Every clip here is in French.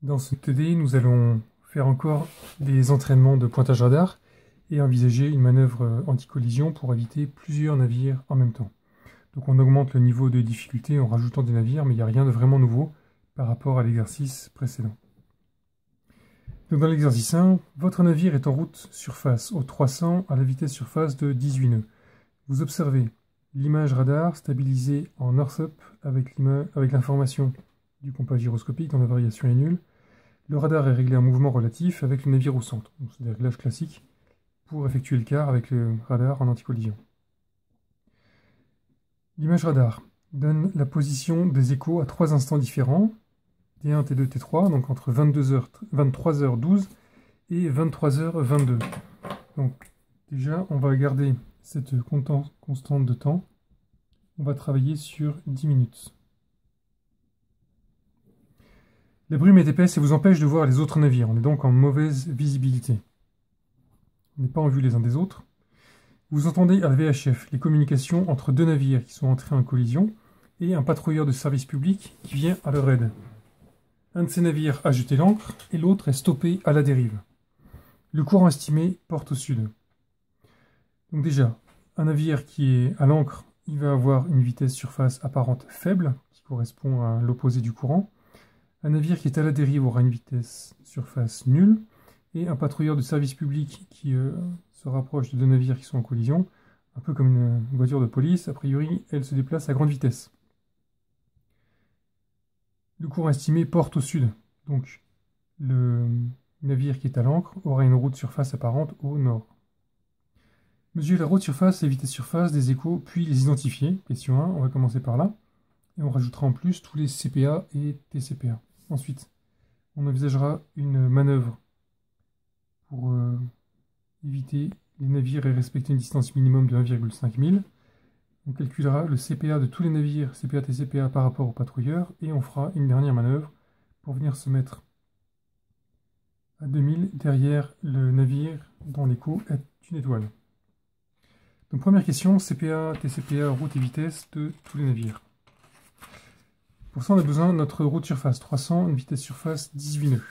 Dans ce TD, nous allons faire encore des entraînements de pointage radar et envisager une manœuvre anti-collision pour éviter plusieurs navires en même temps. Donc on augmente le niveau de difficulté en rajoutant des navires, mais il n'y a rien de vraiment nouveau par rapport à l'exercice précédent. Donc dans l'exercice 1, votre navire est en route surface au 300 à la vitesse surface de 18 nœuds. Vous observez l'image radar stabilisée en north-up avec l'information du compas gyroscopique dont la variation est nulle. Le radar est réglé en mouvement relatif avec le navire au centre. C'est des réglages classiques pour effectuer le quart avec le radar en anti-collision. L'image radar donne la position des échos à 3 instants différents, T1, T2, T3, donc entre 23h12 et 23h22. Donc déjà, on va garder cette constante de temps. On va travailler sur 10 minutes. La brume est épaisse et vous empêche de voir les autres navires. On est donc en mauvaise visibilité. On n'est pas en vue les uns des autres. Vous entendez à la VHF les communications entre deux navires qui sont entrés en collision et un patrouilleur de service public qui vient à leur aide. Un de ces navires a jeté l'ancre et l'autre est stoppé à la dérive. Le courant estimé porte au sud. Donc déjà, un navire qui est à l'ancre, il va avoir une vitesse surface apparente faible, qui correspond à l'opposé du courant. Un navire qui est à la dérive aura une vitesse surface nulle. Et un patrouilleur de service public qui se rapproche de deux navires qui sont en collision, un peu comme une voiture de police, a priori, elle se déplace à grande vitesse. Le courant estimé porte au sud, donc le navire qui est à l'ancre aura une route surface apparente au nord. Mesurer la route surface et vitesse surface des échos, puis les identifier. Question 1, on va commencer par là. Et on rajoutera en plus tous les CPA et TCPA. Ensuite, on envisagera une manœuvre pour éviter les navires et respecter une distance minimum de 1,5 mille. On calculera le CPA de tous les navires, CPA, TCPA par rapport au patrouilleur, et on fera une dernière manœuvre pour venir se mettre à 2000 derrière le navire dont l'écho est une étoile. Donc première question, CPA, TCPA, route et vitesse de tous les navires. Pour ça, on a besoin de notre route surface, 300, une vitesse surface 18 nœuds.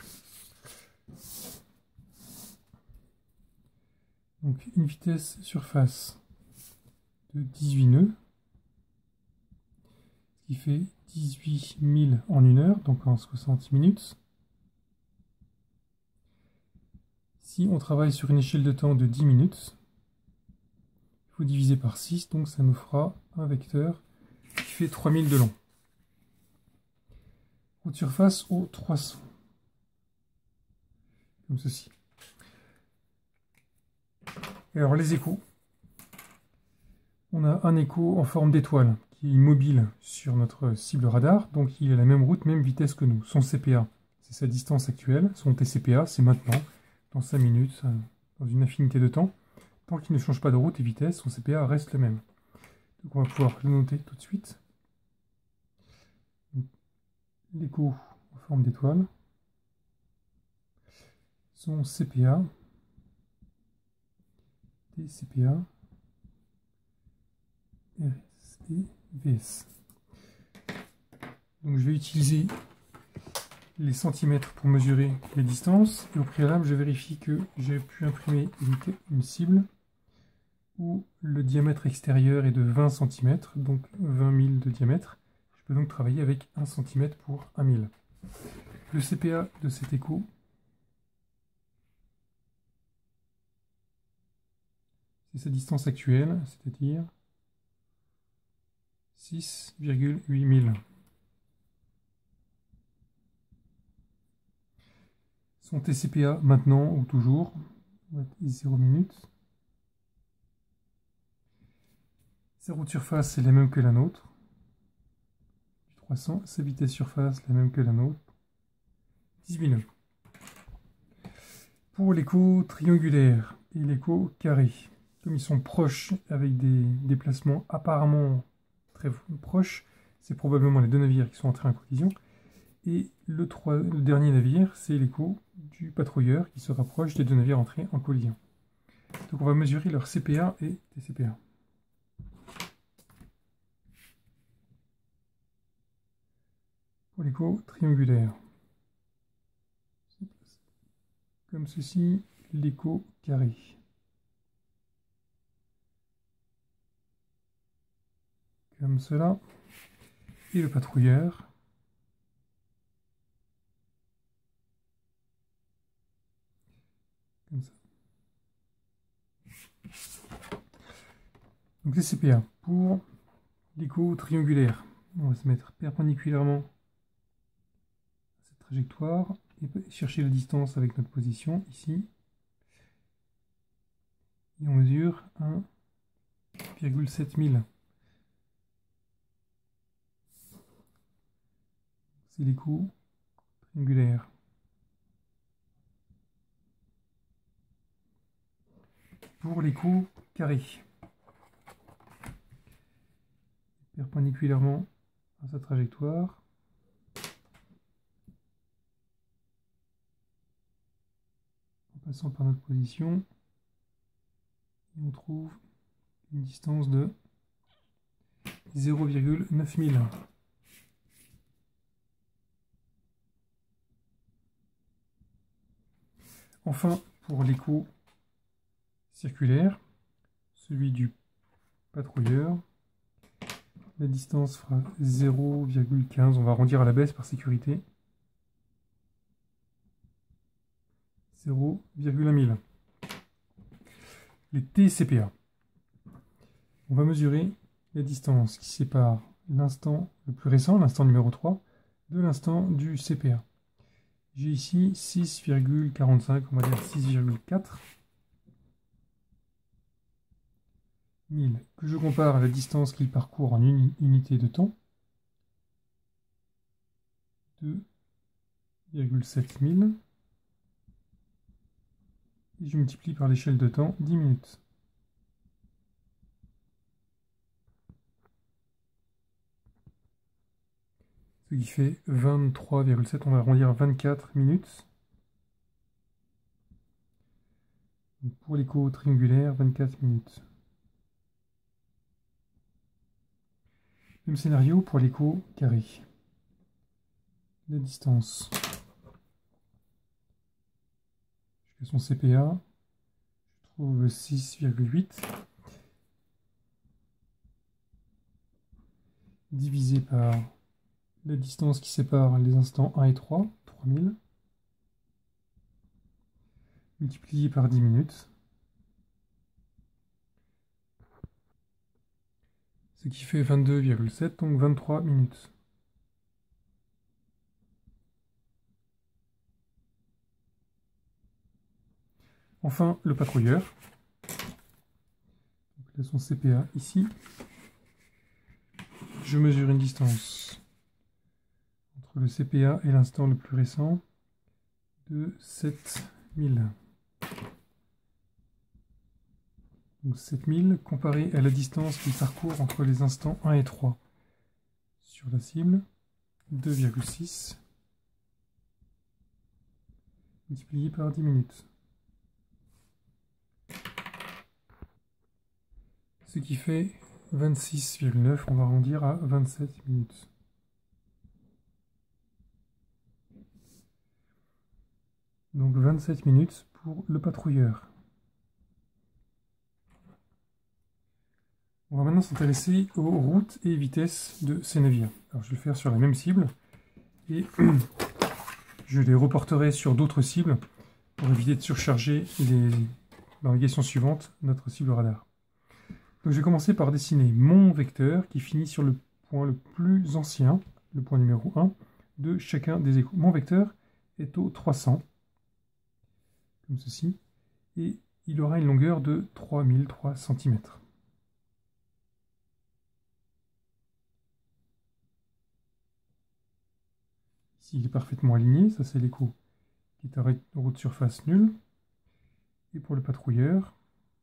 Donc une vitesse surface de 18 nœuds, ce qui fait 18 000 en 1 heure, donc en 60 minutes. Si on travaille sur une échelle de temps de 10 minutes, il faut diviser par 6, donc ça nous fera un vecteur qui fait 3000 de long. Route surface au 300, comme ceci. Et alors les échos, on a un écho en forme d'étoile qui est immobile sur notre cible radar, donc il a la même route, même vitesse que nous. Son CPA, c'est sa distance actuelle, son TCPA, c'est maintenant, dans 5 minutes, dans une infinité de temps. Tant qu'il ne change pas de route et vitesse, son CPA reste le même. Donc on va pouvoir le noter tout de suite. L'écho en forme d'étoile, son CPA, TCPA, RS et VS. Donc je vais utiliser les centimètres pour mesurer les distances, et au préalable je vérifie que j'ai pu imprimer une cible où le diamètre extérieur est de 20 cm, donc 20 000 de diamètre. Je peux donc travailler avec 1 cm pour 1 000. Le CPA de cet écho, c'est sa distance actuelle, c'est-à-dire 6,8 000. Son TCPA maintenant ou toujours, 0 minutes. Sa route surface est la même que la nôtre. 300, sa vitesse surface la même que la nôtre. 18 nœuds. Pour l'écho triangulaire et l'écho carré, comme ils sont proches avec des déplacements apparemment très proches, c'est probablement les deux navires qui sont entrés en collision. Et le dernier navire, c'est l'écho du patrouilleur qui se rapproche des deux navires entrés en collision. Donc on va mesurer leur CPA et TCPA. Pour l'écho triangulaire. comme ceci, l'écho carré. Comme cela. Et le patrouilleur. Comme ça. Donc les CPA. Pour l'écho triangulaire, on va se mettre perpendiculairement à cette trajectoire et chercher la distance avec notre position ici. Et on mesure 1,7 000. C'est l'écho triangulaire. Pour l'écho carré, perpendiculairement à sa trajectoire, en passant par notre position, et on trouve une distance de 0,9 000. Enfin, pour l'écho circulaire, celui du patrouilleur, la distance fera 0,15. On va arrondir à la baisse par sécurité. 0,1 000. Les TCPA. On va mesurer la distance qui sépare l'instant le plus récent, l'instant numéro 3, de l'instant du CPA. J'ai ici 6,45, on va dire 6,4 000, que je compare à la distance qu'il parcourt en une unité de temps, 2,7 000, et je multiplie par l'échelle de temps 10 minutes. Ce qui fait 23,7, on va arrondir 24 minutes. Donc pour l'écho triangulaire, 24 minutes. Même scénario pour l'écho carré. La distance jusqu'à son CPA, je trouve 6,8 divisé par la distance qui sépare les instants 1 et 3, 3000, multiplié par 10 minutes, ce qui fait 22,7, donc 23 minutes. Enfin, le patrouilleur. Donc là, son CPA ici. Je mesure une distance entre le CPA et l'instant le plus récent de 7000. Donc 7000 comparé à la distance qu'il parcourt entre les instants 1 et 3. Sur la cible, 2,6 multiplié par 10 minutes. Ce qui fait 26,9, on va arrondir à 27 minutes. Donc 27 minutes pour le patrouilleur. On va maintenant s'intéresser aux routes et vitesses de ces navires. Alors je vais le faire sur la même cible et je les reporterai sur d'autres cibles pour éviter de surcharger dans les questions suivantes notre cible radar. Donc je vais commencer par dessiner mon vecteur qui finit sur le point le plus ancien, le point numéro 1, de chacun des échos. Mon vecteur est au 300, comme ceci, et il aura une longueur de 3003 cm. Ici, il est parfaitement aligné, ça c'est l'écho qui est à route surface nulle. Et pour le patrouilleur,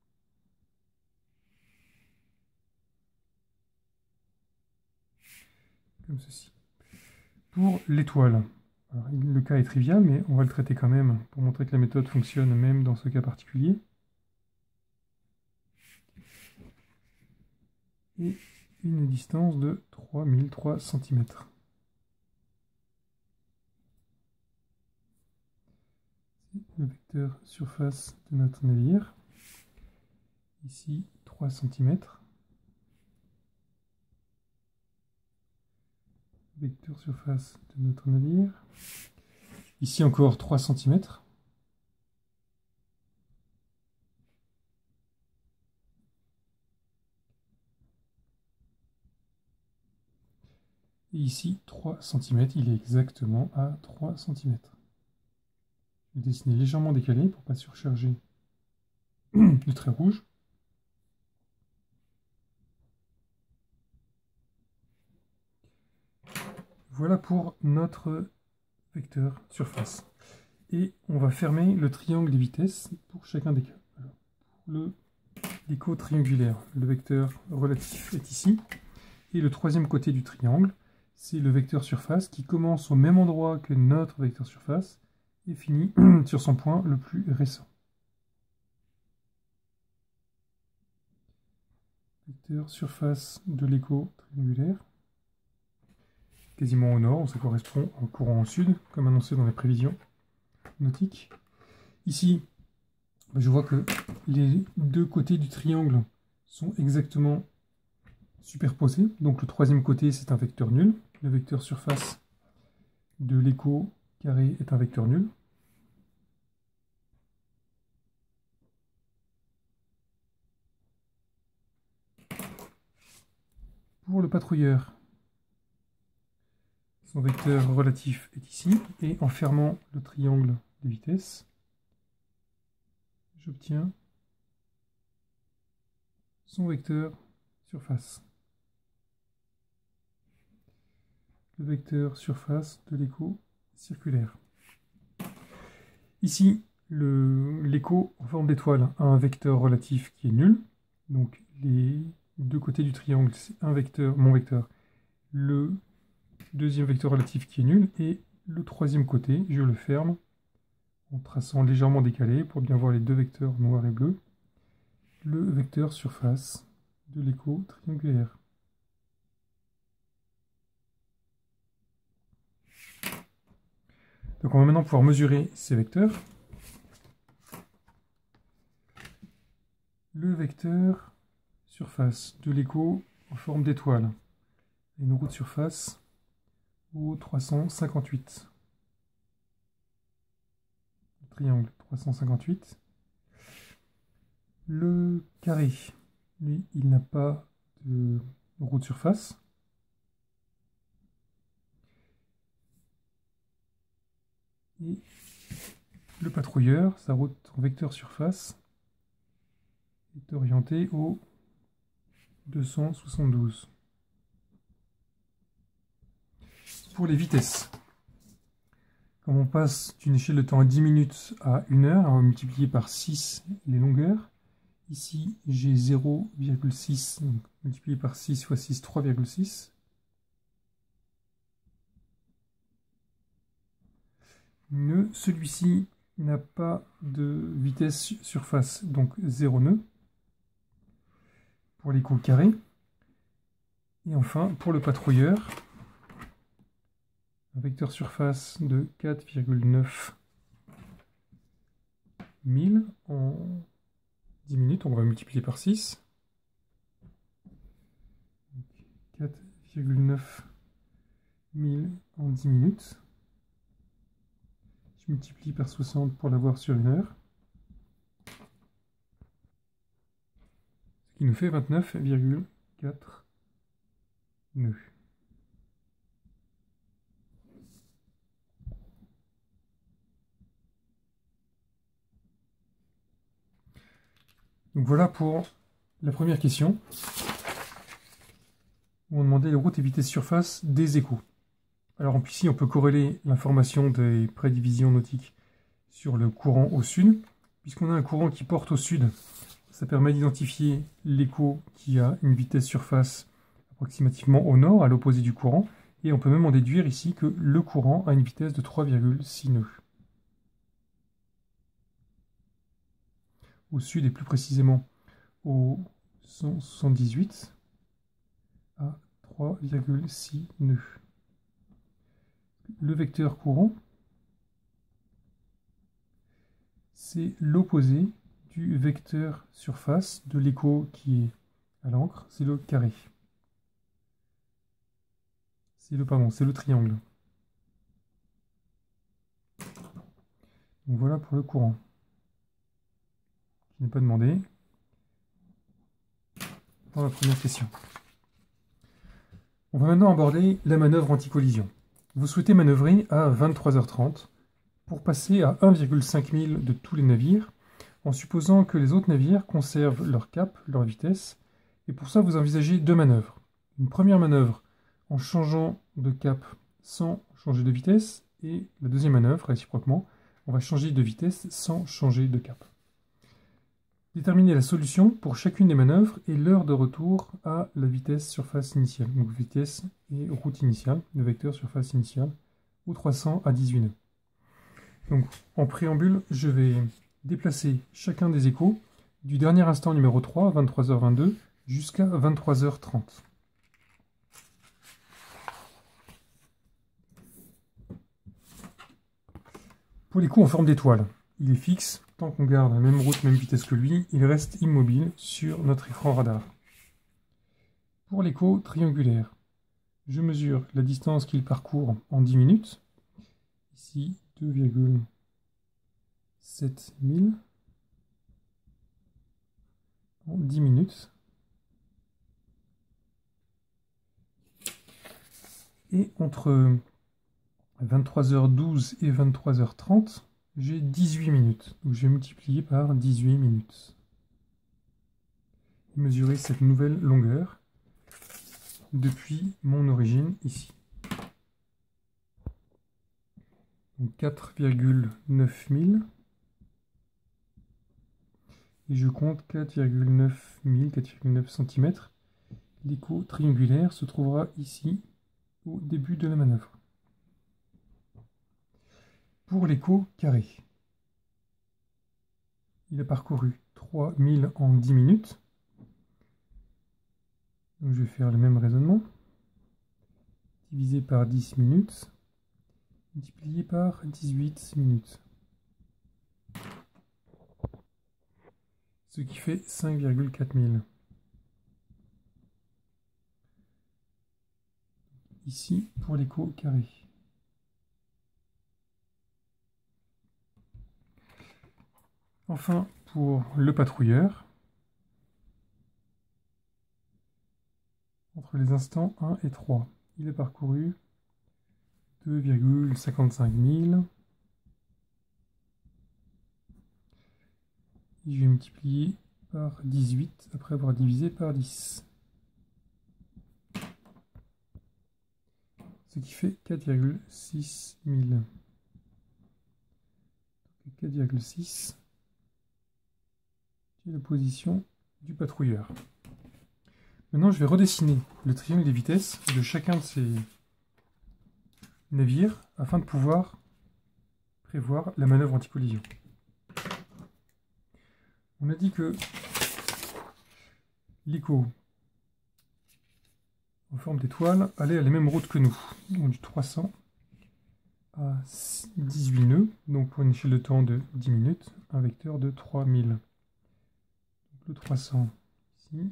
comme ceci. Pour l'étoile, le cas est trivial, mais on va le traiter quand même pour montrer que la méthode fonctionne même dans ce cas particulier. Et une distance de 3003 cm. le vecteur surface de notre navire. Ici, 3 cm. Vecteur surface de notre navire. Ici encore 3 cm. Et ici 3 cm, il est exactement à 3 cm. Je vais dessiner légèrement décalé pour ne pas surcharger le trait rouge. Voilà pour notre vecteur surface. Et on va fermer le triangle des vitesses pour chacun des cas. Alors, pour l'écho triangulaire, le vecteur relatif est ici. Et le troisième côté du triangle, c'est le vecteur surface qui commence au même endroit que notre vecteur surface et finit sur son point le plus récent. Vecteur surface de l'écho triangulaire. Quasiment au nord, ça correspond au courant au sud, comme annoncé dans les prévisions nautiques. Ici, je vois que les deux côtés du triangle sont exactement superposés. Donc le troisième côté, c'est un vecteur nul. Le vecteur surface de l'écho carré est un vecteur nul. Pour le patrouilleur, son vecteur relatif est ici. Et en fermant le triangle des vitesses, j'obtiens son vecteur surface. Le vecteur surface de l'écho circulaire. Ici, l'écho en forme d'étoile a un vecteur relatif qui est nul. Donc les deux côtés du triangle, c'est un vecteur, mon vecteur, le deuxième vecteur relatif qui est nul, et le troisième côté, je le ferme en traçant légèrement décalé pour bien voir les deux vecteurs noirs et bleus, le vecteur surface de l'écho triangulaire. Donc on va maintenant pouvoir mesurer ces vecteurs. Le vecteur surface de l'écho en forme d'étoile. Une roue de surface au 358. Le triangle 358. Le carré, lui, il n'a pas de roue de surface. Et le patrouilleur, sa route en vecteur surface, est orientée au 272. Pour les vitesses, comme on passe d'une échelle de temps à 10 minutes à 1 heure, on va multiplier par 6 les longueurs. Ici, j'ai 0,6, donc multiplié par 6 fois 6, 3,6. Celui-ci n'a pas de vitesse surface, donc 0 nœud. Pour l'écho carré. Et enfin, pour le patrouilleur, un vecteur surface de 4,9 1000 en 10 minutes. On va multiplier par 6. 4,9 1000 en 10 minutes. Je multiplie par 60 pour l'avoir sur 1 heure. Ce qui nous fait 29,4 nœuds. Donc voilà pour la première question, où on demandait les routes et vitesses surface des échos. Alors ici, on peut corréler l'information des prédivisions nautiques sur le courant au sud. Puisqu'on a un courant qui porte au sud, ça permet d'identifier l'écho qui a une vitesse surface approximativement au nord, à l'opposé du courant. Et on peut même en déduire ici que le courant a une vitesse de 3,6 nœuds. Au sud et plus précisément au 178 à 3,6 nœuds. Le vecteur courant c'est l'opposé du vecteur surface de l'écho qui est à l'encre, c'est le carré. C'est le triangle. Donc voilà pour le courant. Je n'ai pas demandé. Dans la première question. On va maintenant aborder la manœuvre anti-collision. Vous souhaitez manœuvrer à 23h30 pour passer à 1,5 mille de tous les navires, en supposant que les autres navires conservent leur cap, leur vitesse, et pour ça vous envisagez deux manœuvres. Une première manœuvre en changeant de cap sans changer de vitesse, et la deuxième manœuvre, réciproquement, on va changer de vitesse sans changer de cap. Déterminer la solution pour chacune des manœuvres et l'heure de retour à la vitesse surface initiale. Donc vitesse et route initiale, le vecteur surface initiale, ou 300 à 18 nœuds. Donc en préambule, je vais déplacer chacun des échos du dernier instant numéro 3, 23h22, jusqu'à 23h30. Pour l'écho en forme d'étoile, il est fixe. Tant qu'on garde la même route, même vitesse que lui, il reste immobile sur notre écran radar. Pour l'écho triangulaire, je mesure la distance qu'il parcourt en 10 minutes. Ici, 2,7 000 en 10 minutes. Et entre 23h12 et 23h30, j'ai 18 minutes. Donc je vais multiplier par 18 minutes. Et mesurer cette nouvelle longueur depuis mon origine ici. Donc 4,9 000. Et je compte 4,9 000, 4,9 cm. L'écho triangulaire se trouvera ici au début de la manœuvre. Pour l'écho carré, il a parcouru 3000 en 10 minutes. Donc je vais faire le même raisonnement. Divisé par 10 minutes, multiplié par 18 minutes. Ce qui fait 5,4 000. Ici pour l'écho carré. Enfin, pour le patrouilleur, entre les instants 1 et 3, il a parcouru 2,55 000. Et je vais multiplier par 18 après avoir divisé par 10. Ce qui fait 4,6 000. 4,6. La position du patrouilleur. Maintenant, je vais redessiner le triangle des vitesses de chacun de ces navires afin de pouvoir prévoir la manœuvre anti-collision. On a dit que l'écho en forme d'étoile allait à la même route que nous, donc du 300 à 18 nœuds, donc pour une échelle de temps de 10 minutes, un vecteur de 3000. Le 300 ici.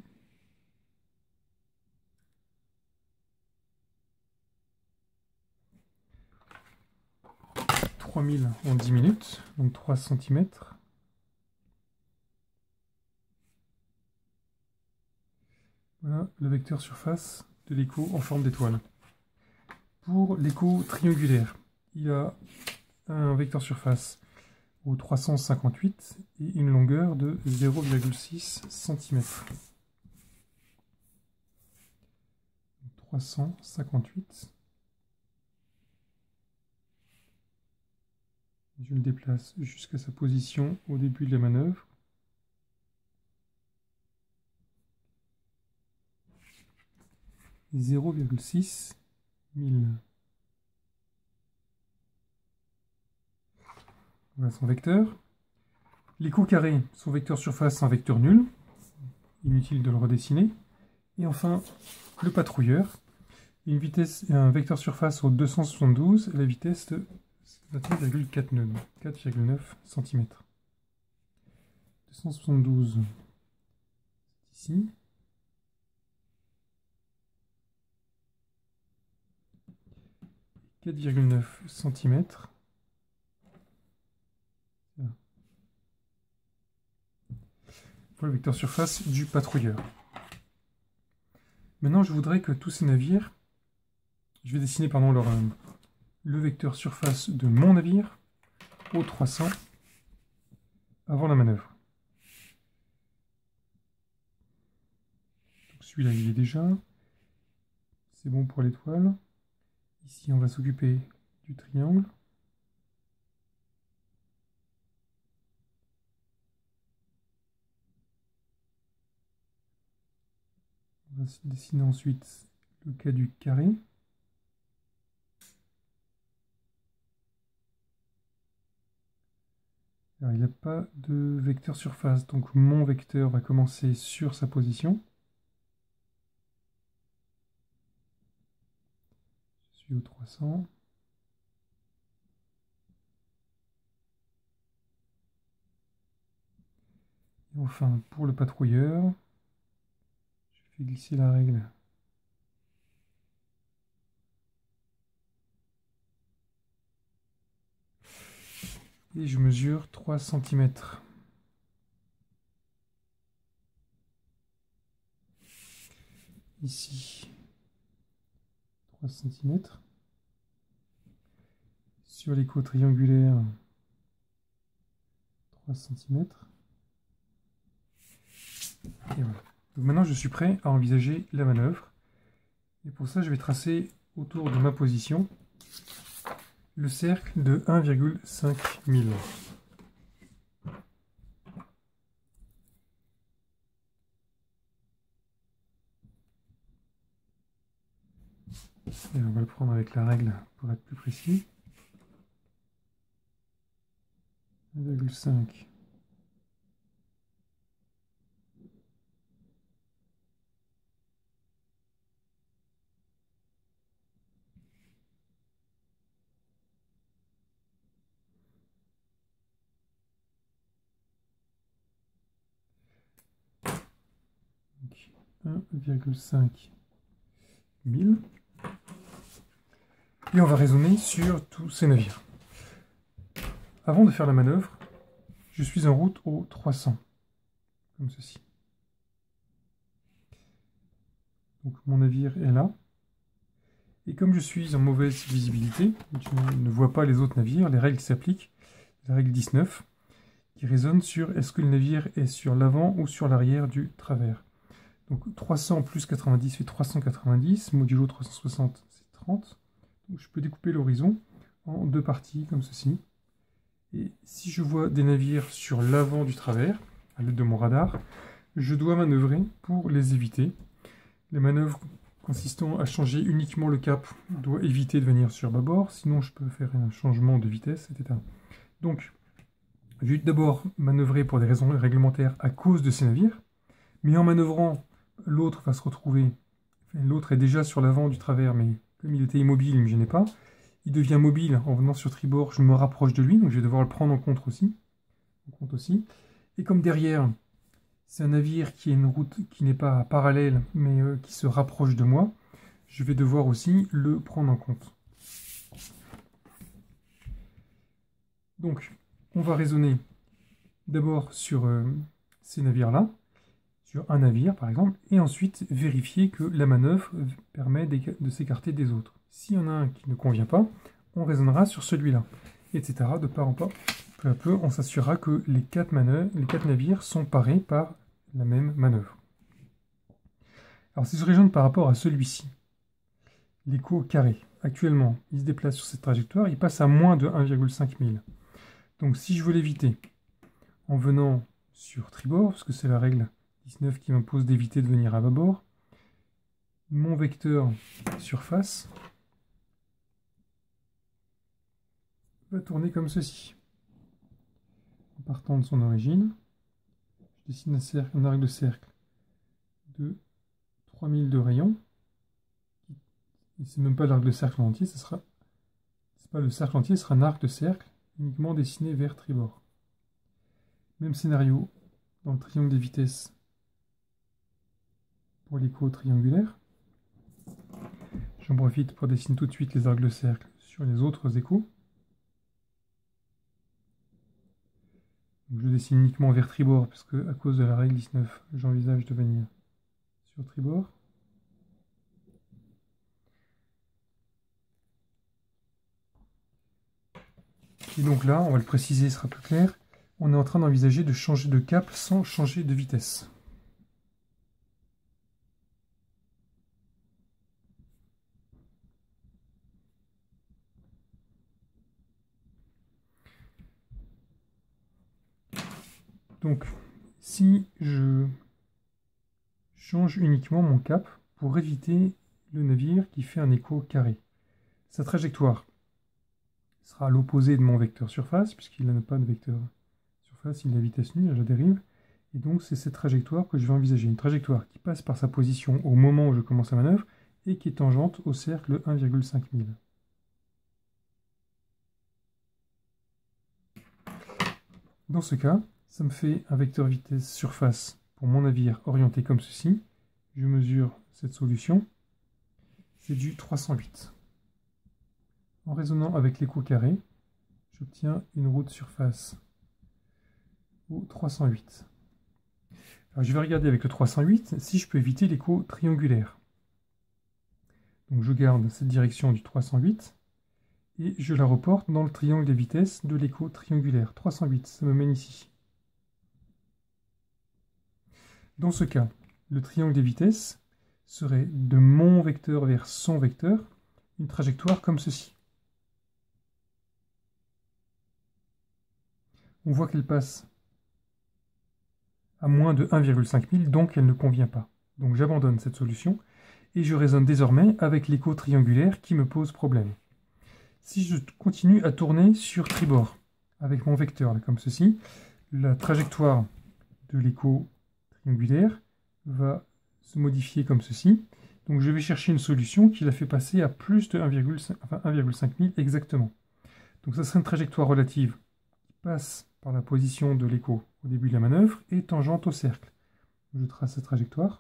« 3000 en 10 minutes, donc 3 cm. Voilà le vecteur surface de l'écho en forme d'étoile. Pour l'écho triangulaire, il y a un vecteur surface au 358 et une longueur de 0,6 cm. 358. Je le déplace jusqu'à sa position au début de la manœuvre. « 0,6 000. » Voilà son vecteur. L'écho carré, son vecteur surface, un vecteur nul. Inutile de le redessiner. Et enfin, le patrouilleur. Une vitesse, un vecteur surface au 272 et la vitesse de 4,9 cm. 272, c'est ici. « 4,9 cm. Pour le vecteur surface du patrouilleur. Maintenant, je voudrais que tous ces navires, je vais dessiner pardon, le vecteur surface de mon navire au 300 avant la manœuvre. Celui-là, il est déjà. C'est bon pour l'étoile. Ici, on va s'occuper du triangle. On va dessiner ensuite le cas du carré. Alors, il n'y a pas de vecteur surface, donc mon vecteur va commencer sur sa position. Je suis au 300. Et enfin, pour le patrouilleur, je fais glisser la règle. Et je mesure 3 cm. Ici, 3 cm. Sur l'écho triangulaire, 3 cm. Et voilà. Donc maintenant, je suis prêt à envisager la manœuvre. Et pour ça, je vais tracer autour de ma position le cercle de 1,5 mm. Et on va le prendre avec la règle pour être plus précis. 1,5. Donc 1,5 mm. Et on va raisonner sur tous ces navires. Avant de faire la manœuvre, je suis en route au 300, comme ceci. Donc mon navire est là. Et comme je suis en mauvaise visibilité, je ne vois pas les autres navires, les règles qui s'appliquent, la règle 19, qui résonne sur est-ce que le navire est sur l'avant ou sur l'arrière du travers. Donc 300 plus 90 fait 390, modulo 360 c'est 30. Donc je peux découper l'horizon en deux parties comme ceci. Et si je vois des navires sur l'avant du travers, à l'aide de mon radar, je dois manœuvrer pour les éviter. Les manœuvres consistant à changer uniquement le cap doit éviter de venir sur bâbord, sinon je peux faire un changement de vitesse, etc. Donc, je vais d'abord manœuvrer pour des raisons réglementaires à cause de ces navires, mais en manœuvrant, l'autre va se retrouver, l'autre est déjà sur l'avant du travers, mais comme il était immobile, il ne me gênait pas, il devient mobile en venant sur tribord, je me rapproche de lui, donc je vais devoir le prendre en compte aussi. Et comme derrière, c'est un navire qui a une route qui n'est pas parallèle, mais qui se rapproche de moi, je vais devoir aussi le prendre en compte. Donc, on va raisonner d'abord sur ces navires-là, sur un navire par exemple, et ensuite vérifier que la manœuvre permet de s'écarter des autres. S'il y en a un qui ne convient pas, on raisonnera sur celui-là, etc. De part en part. Peu à peu, on s'assurera que les quatre navires sont parés par la même manœuvre. Alors si je raisonne par rapport à celui-ci, l'écho carré, actuellement, il se déplace sur cette trajectoire, il passe à moins de 1,5 mm. Donc si je veux l'éviter en venant sur tribord, parce que c'est la règle 19 qui m'impose d'éviter de venir à bâbord, mon vecteur surface va tourner comme ceci. En partant de son origine, je dessine un arc de cercle de 3000 de rayon. Et c'est même pas l'arc de cercle entier, ce sera. C'est pas le cercle entier, ce sera un arc de cercle uniquement dessiné vers tribord. Même scénario dans le triangle des vitesses pour l'écho triangulaire. J'en profite pour dessiner tout de suite les angles cercles sur les autres échos. Donc je dessine uniquement vers tribord, parce que à cause de la règle 19, j'envisage de venir sur tribord. Et donc là, on va le préciser, ce sera plus clair, on est en train d'envisager de changer de cap sans changer de vitesse. Donc, si je change uniquement mon cap pour éviter le navire qui fait un écho carré, sa trajectoire sera à l'opposé de mon vecteur surface, puisqu'il n'a pas de vecteur surface, il a vitesse nue à la dérive. Et donc, c'est cette trajectoire que je vais envisager. Une trajectoire qui passe par sa position au moment où je commence la manœuvre et qui est tangente au cercle 1,5 000. Dans ce cas, ça me fait un vecteur vitesse surface pour mon navire orienté comme ceci. Je mesure cette solution. C'est du 308. En raisonnant avec l'écho carré, j'obtiens une route surface au 308. Alors, je vais regarder avec le 308 si je peux éviter l'écho triangulaire. Donc je garde cette direction du 308 et je la reporte dans le triangle des vitesses de l'écho triangulaire. 308, ça me mène ici. Dans ce cas, le triangle des vitesses serait de mon vecteur vers son vecteur, une trajectoire comme ceci. On voit qu'elle passe à moins de 1,5 000, donc elle ne convient pas. Donc j'abandonne cette solution et je raisonne désormais avec l'écho triangulaire qui me pose problème. Si je continue à tourner sur tribord avec mon vecteur, là, comme ceci, la trajectoire de l'écho triangulaire va se modifier comme ceci. Donc je vais chercher une solution qui la fait passer à plus de 1,5 000 exactement. Donc ça serait une trajectoire relative qui passe par la position de l'écho au début de la manœuvre et tangente au cercle. Je trace cette trajectoire.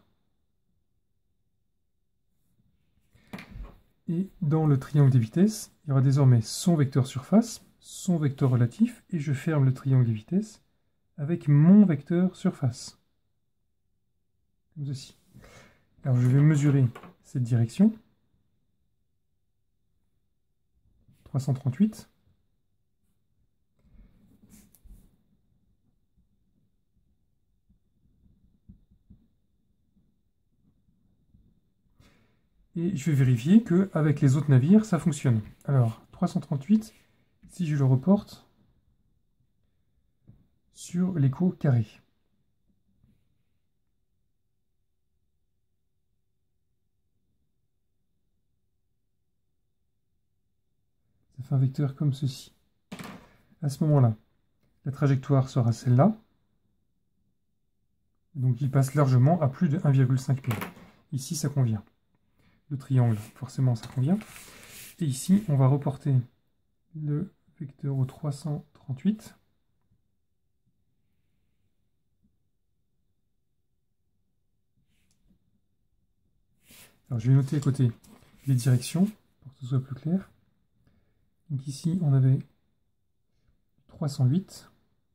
Et dans le triangle des vitesses, il y aura désormais son vecteur surface, son vecteur relatif, et je ferme le triangle des vitesses avec mon vecteur surface. Comme ceci. Alors je vais mesurer cette direction. 338. Et je vais vérifier qu'avec les autres navires, ça fonctionne. Alors, 338, si je le reporte sur l'écho carré. Ça fait un vecteur comme ceci. À ce moment-là, la trajectoire sera celle-là. Donc il passe largement à plus de 1,5 000. Ici, ça convient. Le triangle, forcément, ça convient. Et ici, on va reporter le vecteur au 338. Alors, je vais noter à côté les directions pour que ce soit plus clair. Donc ici, on avait 308.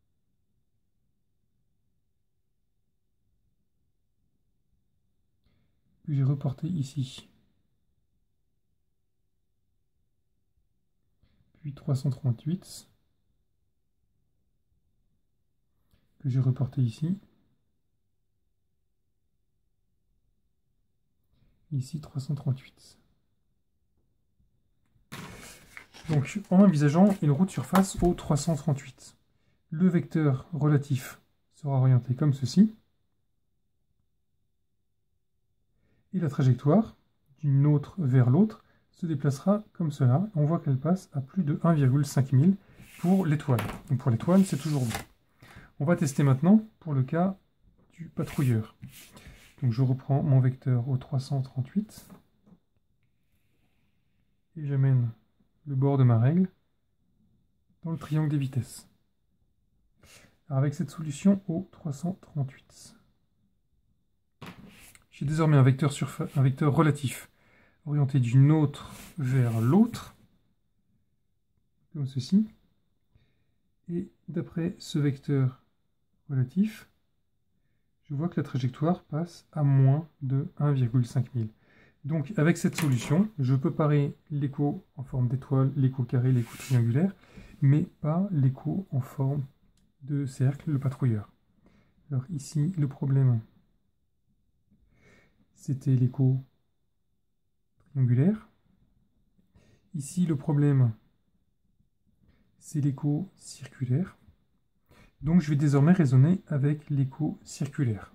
Puis j'ai reporté ici. Puis 338. Que j'ai reporté ici. Ici 338. Donc en envisageant une route surface au 338, le vecteur relatif sera orienté comme ceci. Et la trajectoire d'une autre vers l'autre se déplacera comme cela. On voit qu'elle passe à plus de 1,5 000 pour l'étoile. Donc pour l'étoile, c'est toujours bon. On va tester maintenant pour le cas du patrouilleur. Donc je reprends mon vecteur au 338 et j'amène le bord de ma règle dans le triangle des vitesses. Alors avec cette solution au 338, j'ai désormais un vecteur relatif orienté d'une autre vers l'autre, comme ceci. Et d'après ce vecteur relatif, je vois que la trajectoire passe à moins de 1,5 000. Donc avec cette solution, je peux parer l'écho en forme d'étoile, l'écho carré, l'écho triangulaire, mais pas l'écho en forme de cercle, le patrouilleur. Alors ici, le problème, c'était l'écho triangulaire. Ici, le problème, c'est l'écho circulaire. Donc je vais désormais raisonner avec l'écho circulaire.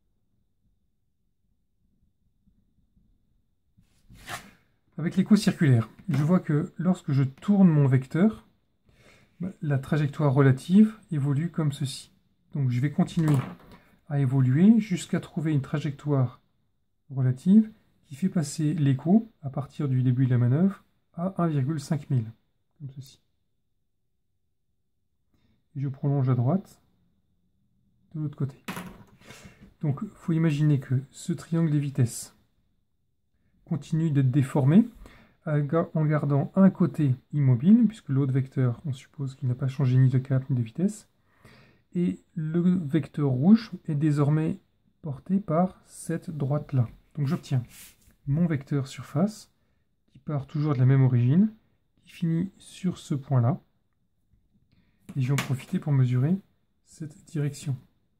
Avec l'écho circulaire, je vois que lorsque je tourne mon vecteur, la trajectoire relative évolue comme ceci. Donc je vais continuer à évoluer jusqu'à trouver une trajectoire relative qui fait passer l'écho, à partir du début de la manœuvre, à 1,5 000, comme ceci. Et je prolonge à droite de l'autre côté. Donc il faut imaginer que ce triangle des vitesses continue d'être déformé en gardant un côté immobile, puisque l'autre vecteur, on suppose qu'il n'a pas changé ni de cap ni de vitesse, et le vecteur rouge est désormais porté par cette droite-là. Donc j'obtiens mon vecteur surface, qui part toujours de la même origine, qui finit sur ce point-là, et je vais en profiter pour mesurer cette direction.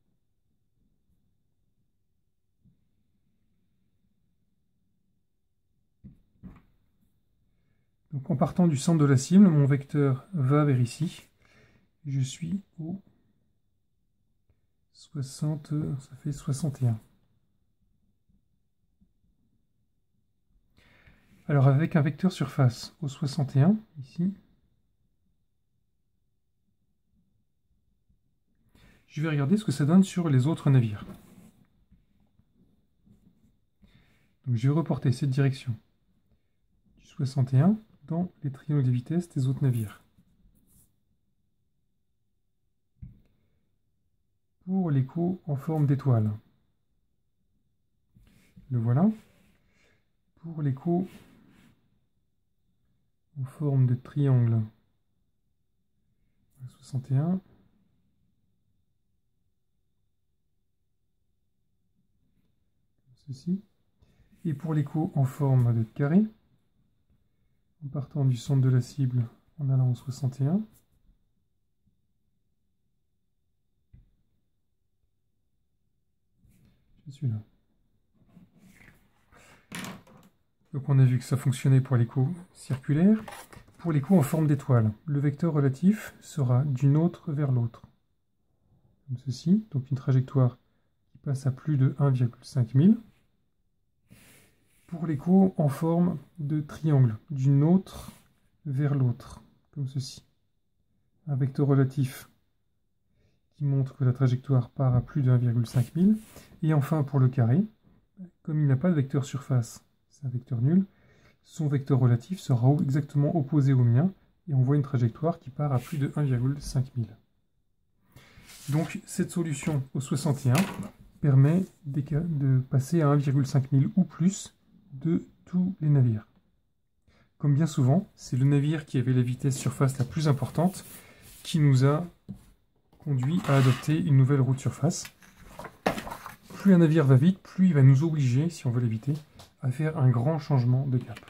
Donc en partant du centre de la cible, mon vecteur va vers ici. Je suis au 60, ça fait 61. Alors avec un vecteur surface au 61, ici, je vais regarder ce que ça donne sur les autres navires. Donc je vais reporter cette direction du 61 dans les triangles des vitesses des autres navires. Pour l'écho en forme d'étoile, le voilà. Pour l'écho en forme de triangle, 61. Ceci. Et pour l'écho en forme de carré, en partant du centre de la cible en allant au 61. Je suis là. Donc on a vu que ça fonctionnait pour l'écho circulaire. Pour l'écho en forme d'étoile, le vecteur relatif sera d'une autre vers l'autre. Comme ceci, donc une trajectoire qui passe à plus de 1,5 000. Pour l'écho en forme de triangle, d'une autre vers l'autre, comme ceci. Un vecteur relatif qui montre que la trajectoire part à plus de 1,5 000. Et enfin pour le carré, comme il n'a pas de vecteur surface, c'est un vecteur nul, son vecteur relatif sera exactement opposé au mien, et on voit une trajectoire qui part à plus de 1,5 000. Donc cette solution au 61 permet de passer à 1,5 000 ou plus de tous les navires. Comme bien souvent, c'est le navire qui avait la vitesse surface la plus importante qui nous a conduit à adopter une nouvelle route surface. Plus un navire va vite, plus il va nous obliger, si on veut l'éviter, à faire un grand changement de cap.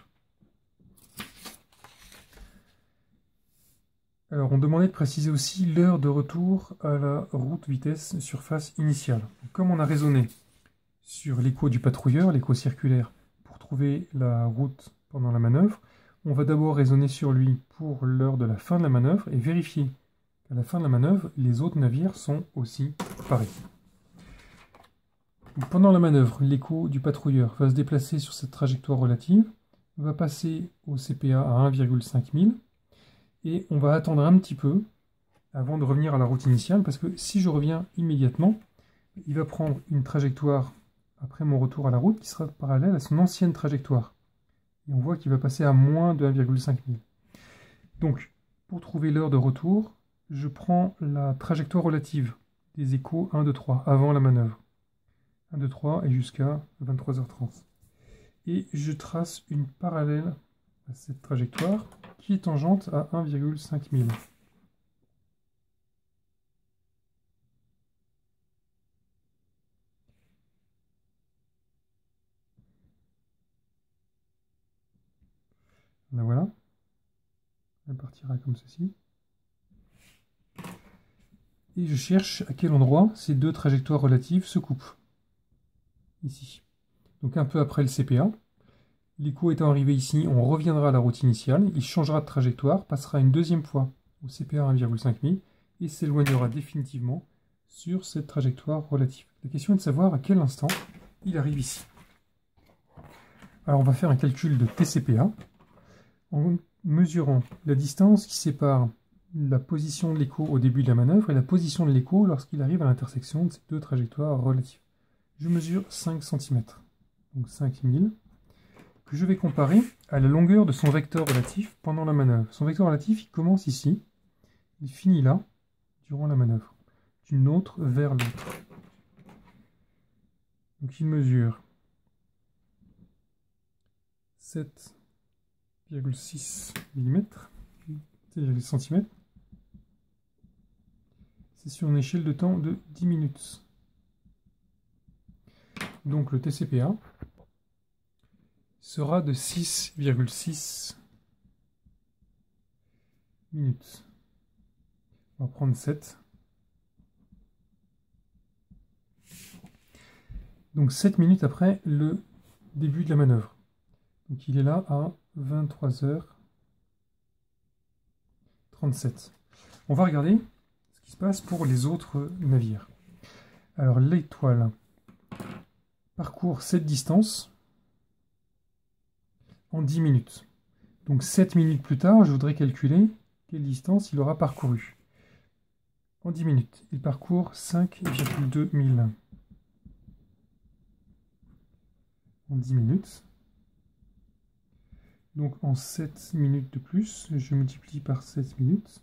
Alors on demandait de préciser aussi l'heure de retour à la route vitesse surface initiale. Comme on a raisonné sur l'écho du patrouilleur, l'écho circulaire, pour trouver la route pendant la manœuvre, on va d'abord raisonner sur lui pour l'heure de la fin de la manœuvre et vérifier qu'à la fin de la manœuvre, les autres navires sont aussi pareils. Pendant la manœuvre, l'écho du patrouilleur va se déplacer sur cette trajectoire relative, va passer au CPA à 1,5 000, et on va attendre un petit peu avant de revenir à la route initiale, parce que si je reviens immédiatement, il va prendre une trajectoire après mon retour à la route qui sera parallèle à son ancienne trajectoire. Et on voit qu'il va passer à moins de 1,5 000. Donc, pour trouver l'heure de retour, je prends la trajectoire relative des échos 1, 2, 3, avant la manœuvre. 1, 2, 3 et jusqu'à 23h30. Et je trace une parallèle à cette trajectoire qui est tangente à 1,5 000. La voilà. Elle partira comme ceci. Et je cherche à quel endroit ces deux trajectoires relatives se coupent. Ici. Donc un peu après le CPA. L'écho étant arrivé ici, on reviendra à la route initiale. Il changera de trajectoire, passera une deuxième fois au CPA 1,5 000 et s'éloignera définitivement sur cette trajectoire relative. La question est de savoir à quel instant il arrive ici. Alors on va faire un calcul de TCPA en mesurant la distance qui sépare la position de l'écho au début de la manœuvre et la position de l'écho lorsqu'il arrive à l'intersection de ces deux trajectoires relatives. Je mesure 5 cm, donc 5000, que je vais comparer à la longueur de son vecteur relatif pendant la manœuvre. Son vecteur relatif, il commence ici, il finit là, durant la manœuvre, d'une autre vers l'autre. Donc il mesure 7,6 mm, cm. C'est sur une échelle de temps de 10 minutes. Donc le TCPA sera de 6,6 minutes. On va prendre 7. Donc 7 minutes après le début de la manœuvre. Donc il est là à 23h37. On va regarder ce qui se passe pour les autres navires. Alors l'étoile parcourt cette distance en 10 minutes. Donc 7 minutes plus tard, je voudrais calculer quelle distance il aura parcouru. En 10 minutes, il parcourt 5,2 000. En 10 minutes. Donc en 7 minutes de plus, je multiplie par 7 minutes.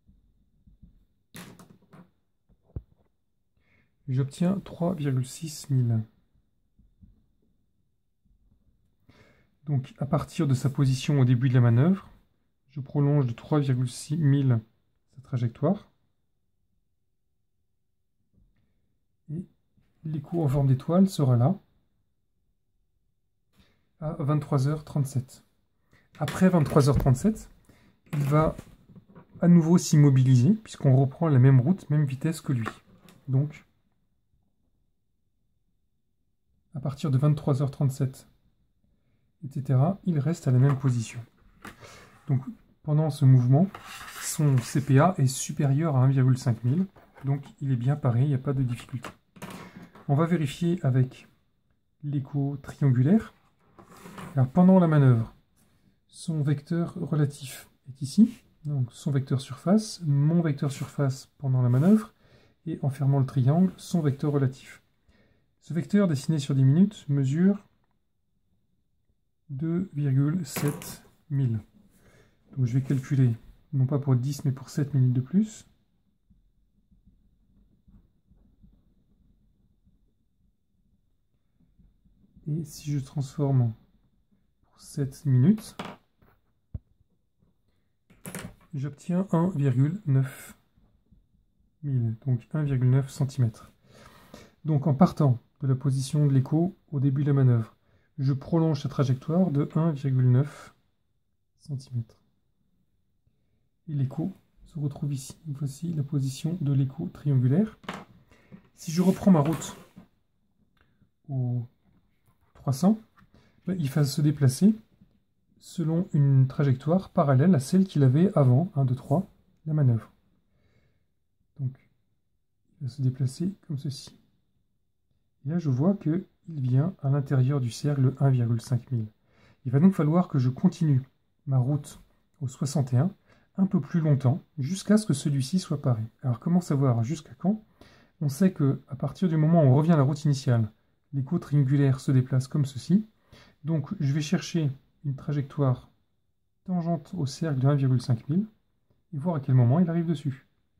J'obtiens 3,6 000. Donc à partir de sa position au début de la manœuvre, je prolonge de 3,6 000 sa trajectoire. Et l'écho en forme d'étoile sera là, à 23h37. Après 23h37, il va à nouveau s'immobiliser, puisqu'on reprend la même route, même vitesse que lui. Donc, à partir de 23h37, etc., il reste à la même position. Donc, pendant ce mouvement, son CPA est supérieur à 1,5 000, donc il est bien paré, il n'y a pas de difficulté. On va vérifier avec l'écho triangulaire. Alors, pendant la manœuvre, son vecteur relatif est ici, donc son vecteur surface, mon vecteur surface pendant la manœuvre, et en fermant le triangle, son vecteur relatif. Ce vecteur dessiné sur 10 minutes mesure 2,7 000. Donc je vais calculer, non pas pour 10, mais pour 7 minutes de plus. Et si je transforme pour 7 minutes, j'obtiens 1,9 000, donc 1,9 cm. Donc en partant de la position de l'écho au début de la manœuvre, je prolonge sa trajectoire de 1,9 cm. Et l'écho se retrouve ici. Voici la position de l'écho triangulaire. Si je reprends ma route au 300, il va se déplacer selon une trajectoire parallèle à celle qu'il avait avant, 1, 2, 3, la manœuvre. Donc, il va se déplacer comme ceci. Et là, je vois qu'il vient à l'intérieur du cercle 1,5 000. Il va donc falloir que je continue ma route au 61 un peu plus longtemps, jusqu'à ce que celui-ci soit paré. Alors, comment savoir jusqu'à quand? On sait qu'à partir du moment où on revient à la route initiale, l'écho triangulaire se déplace comme ceci. Donc, je vais chercher une trajectoire tangente au cercle de 1,5 000 et voir à quel moment il arrive dessus.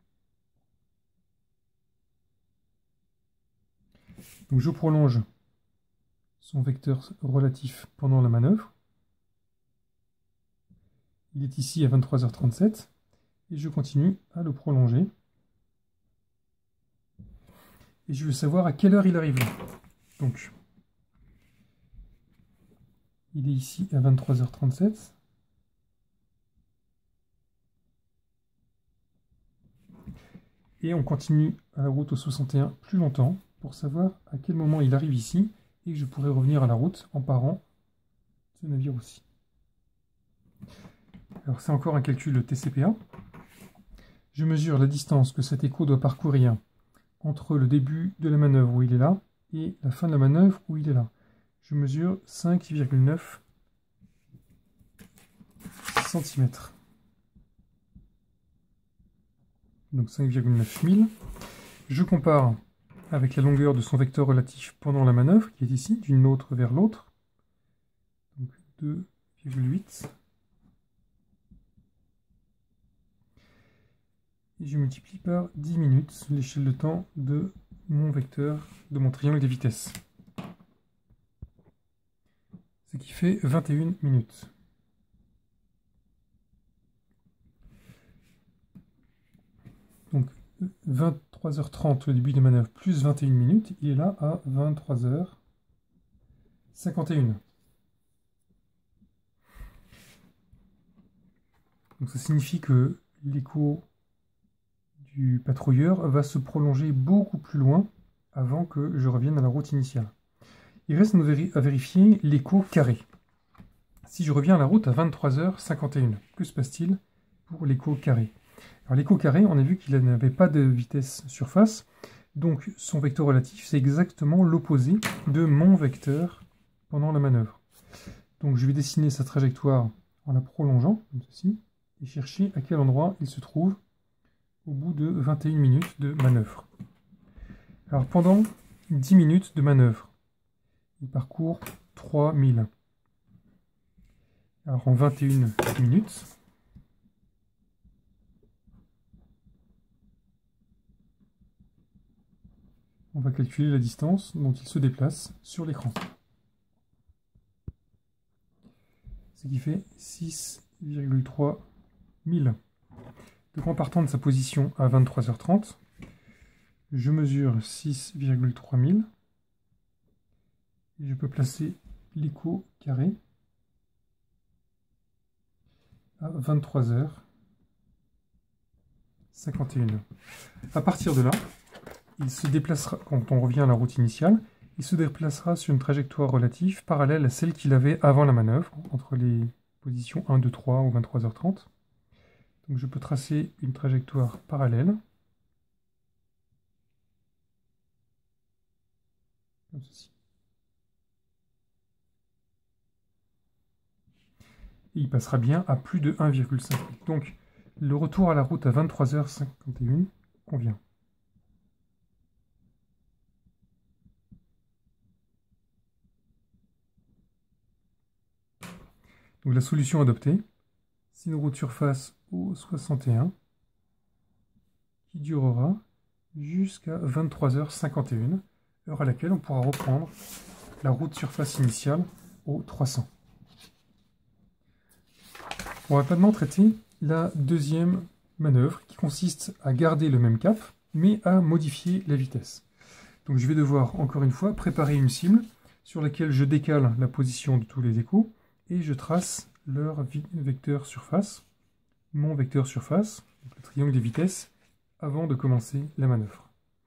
Donc je prolonge son vecteur relatif pendant la manœuvre. Il est ici à 23h37 et je continue à le prolonger. Et je veux savoir à quelle heure il arrive là. Donc, il est ici à 23h37. Et on continue à la route au 61 plus longtemps pour savoir à quel moment il arrive ici et que je pourrai revenir à la route en parant ce navire aussi. Alors c'est encore un calcul TCPA. Je mesure la distance que cet écho doit parcourir entre le début de la manœuvre où il est là et la fin de la manœuvre où il est là. Je mesure 5,9 cm. Donc 5,9 000. Je compare avec la longueur de son vecteur relatif pendant la manœuvre, qui est ici, d'une autre vers l'autre. Donc 2,8. Et je multiplie par 10 minutes l'échelle de temps de mon vecteur, de mon triangle des vitesses. Ce qui fait 21 minutes. Donc 23h30 le début de manœuvre plus 21 minutes, il est là à 23h51. Donc ça signifie que l'écho du patrouilleur va se prolonger beaucoup plus loin avant que je revienne à la route initiale. Il reste à vérifier l'écho carré. Si je reviens à la route à 23h51, que se passe-t-il pour l'écho carré? Alors l'écho carré, on a vu qu'il n'avait pas de vitesse surface, donc son vecteur relatif, c'est exactement l'opposé de mon vecteur pendant la manœuvre. Donc je vais dessiner sa trajectoire en la prolongeant, comme ceci, et chercher à quel endroit il se trouve au bout de 21 minutes de manœuvre. Alors pendant 10 minutes de manœuvre, il parcourt 3000. Alors en 21 minutes, on va calculer la distance dont il se déplace sur l'écran. Ce qui fait 6,3 000. Donc en partant de sa position à 23h30, je mesure 6,3 000. Et je peux placer l'écho carré à 23h51. À partir de là, il se déplacera, quand on revient à la route initiale, il se déplacera sur une trajectoire relative parallèle à celle qu'il avait avant la manœuvre, entre les positions 1, 2, 3 ou 23h30. Donc je peux tracer une trajectoire parallèle, comme ceci. Et il passera bien à plus de 1,5. Donc le retour à la route à 23h51 convient. Donc la solution adoptée, c'est une route surface au 61 qui durera jusqu'à 23h51, heure à laquelle on pourra reprendre la route surface initiale au 300. On va maintenant traiter la deuxième manœuvre qui consiste à garder le même cap mais à modifier la vitesse. Donc je vais devoir encore une fois préparer une cible sur laquelle je décale la position de tous les échos et je trace leur vecteur surface, mon vecteur surface, donc le triangle des vitesses, avant de commencer la manœuvre.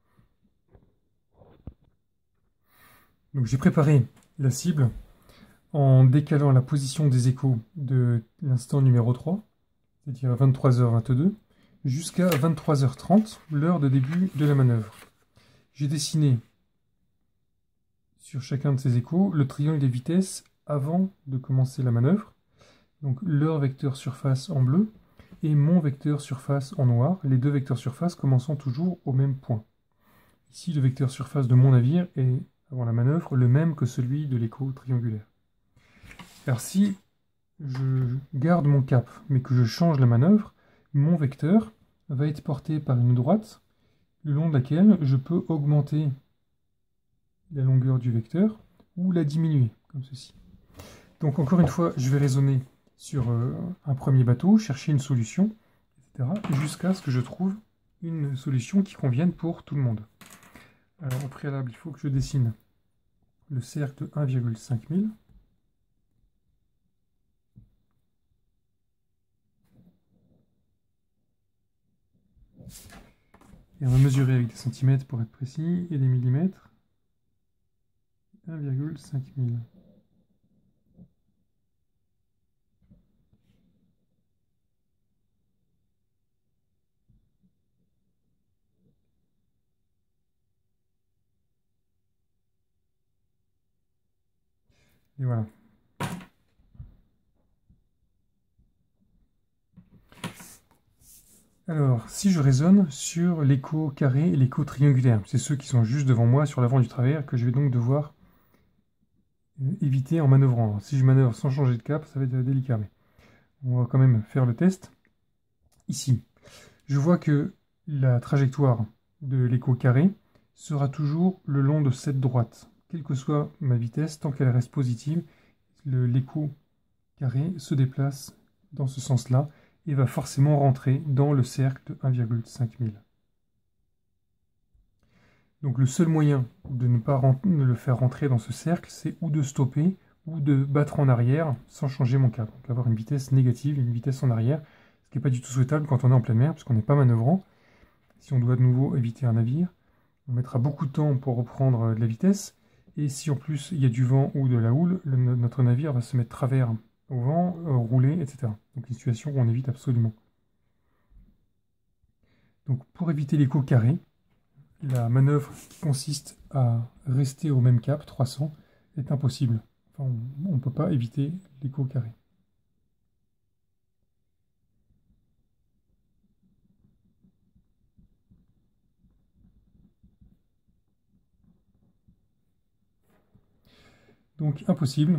Donc j'ai préparé la cible en décalant la position des échos de l'instant numéro 3, c'est-à-dire à 23h22, jusqu'à 23h30, l'heure de début de la manœuvre. J'ai dessiné sur chacun de ces échos le triangle des vitesses avant de commencer la manœuvre, donc leur vecteur surface en bleu et mon vecteur surface en noir, les deux vecteurs surface commençant toujours au même point. Ici, le vecteur surface de mon navire est, avant la manœuvre, le même que celui de l'écho triangulaire. Alors si je garde mon cap, mais que je change la manœuvre, mon vecteur va être porté par une droite, le long de laquelle je peux augmenter la longueur du vecteur ou la diminuer, comme ceci. Donc encore une fois, je vais raisonner sur un premier bateau, chercher une solution, etc. jusqu'à ce que je trouve une solution qui convienne pour tout le monde. Alors au préalable, il faut que je dessine le cercle de 1,5 000. Et on va mesurer avec des centimètres pour être précis, et des millimètres. 1,5 000. Et voilà. Alors, si je raisonne sur l'écho carré et l'écho triangulaire, c'est ceux qui sont juste devant moi sur l'avant du travers que je vais donc devoir éviter en manœuvrant. Alors, si je manœuvre sans changer de cap, ça va être délicat, mais on va quand même faire le test. Ici, je vois que la trajectoire de l'écho carré sera toujours le long de cette droite. Quelle que soit ma vitesse, tant qu'elle reste positive, l'écho carré se déplace dans ce sens-là et va forcément rentrer dans le cercle de 1,5 000. Donc le seul moyen de ne pas le faire rentrer dans ce cercle, c'est ou de stopper ou de battre en arrière sans changer mon cap. Donc avoir une vitesse négative, une vitesse en arrière, ce qui n'est pas du tout souhaitable quand on est en pleine mer, puisqu'on n'est pas manœuvrant. Si on doit de nouveau éviter un navire, on mettra beaucoup de temps pour reprendre de la vitesse. Et si en plus il y a du vent ou de la houle, notre navire va se mettre travers au vent, rouler, etc. Donc une situation qu'on évite absolument. Donc pour éviter l'écho carré, la manœuvre qui consiste à rester au même cap, 300, est impossible. Enfin, on ne peut pas éviter l'écho carré. Donc impossible.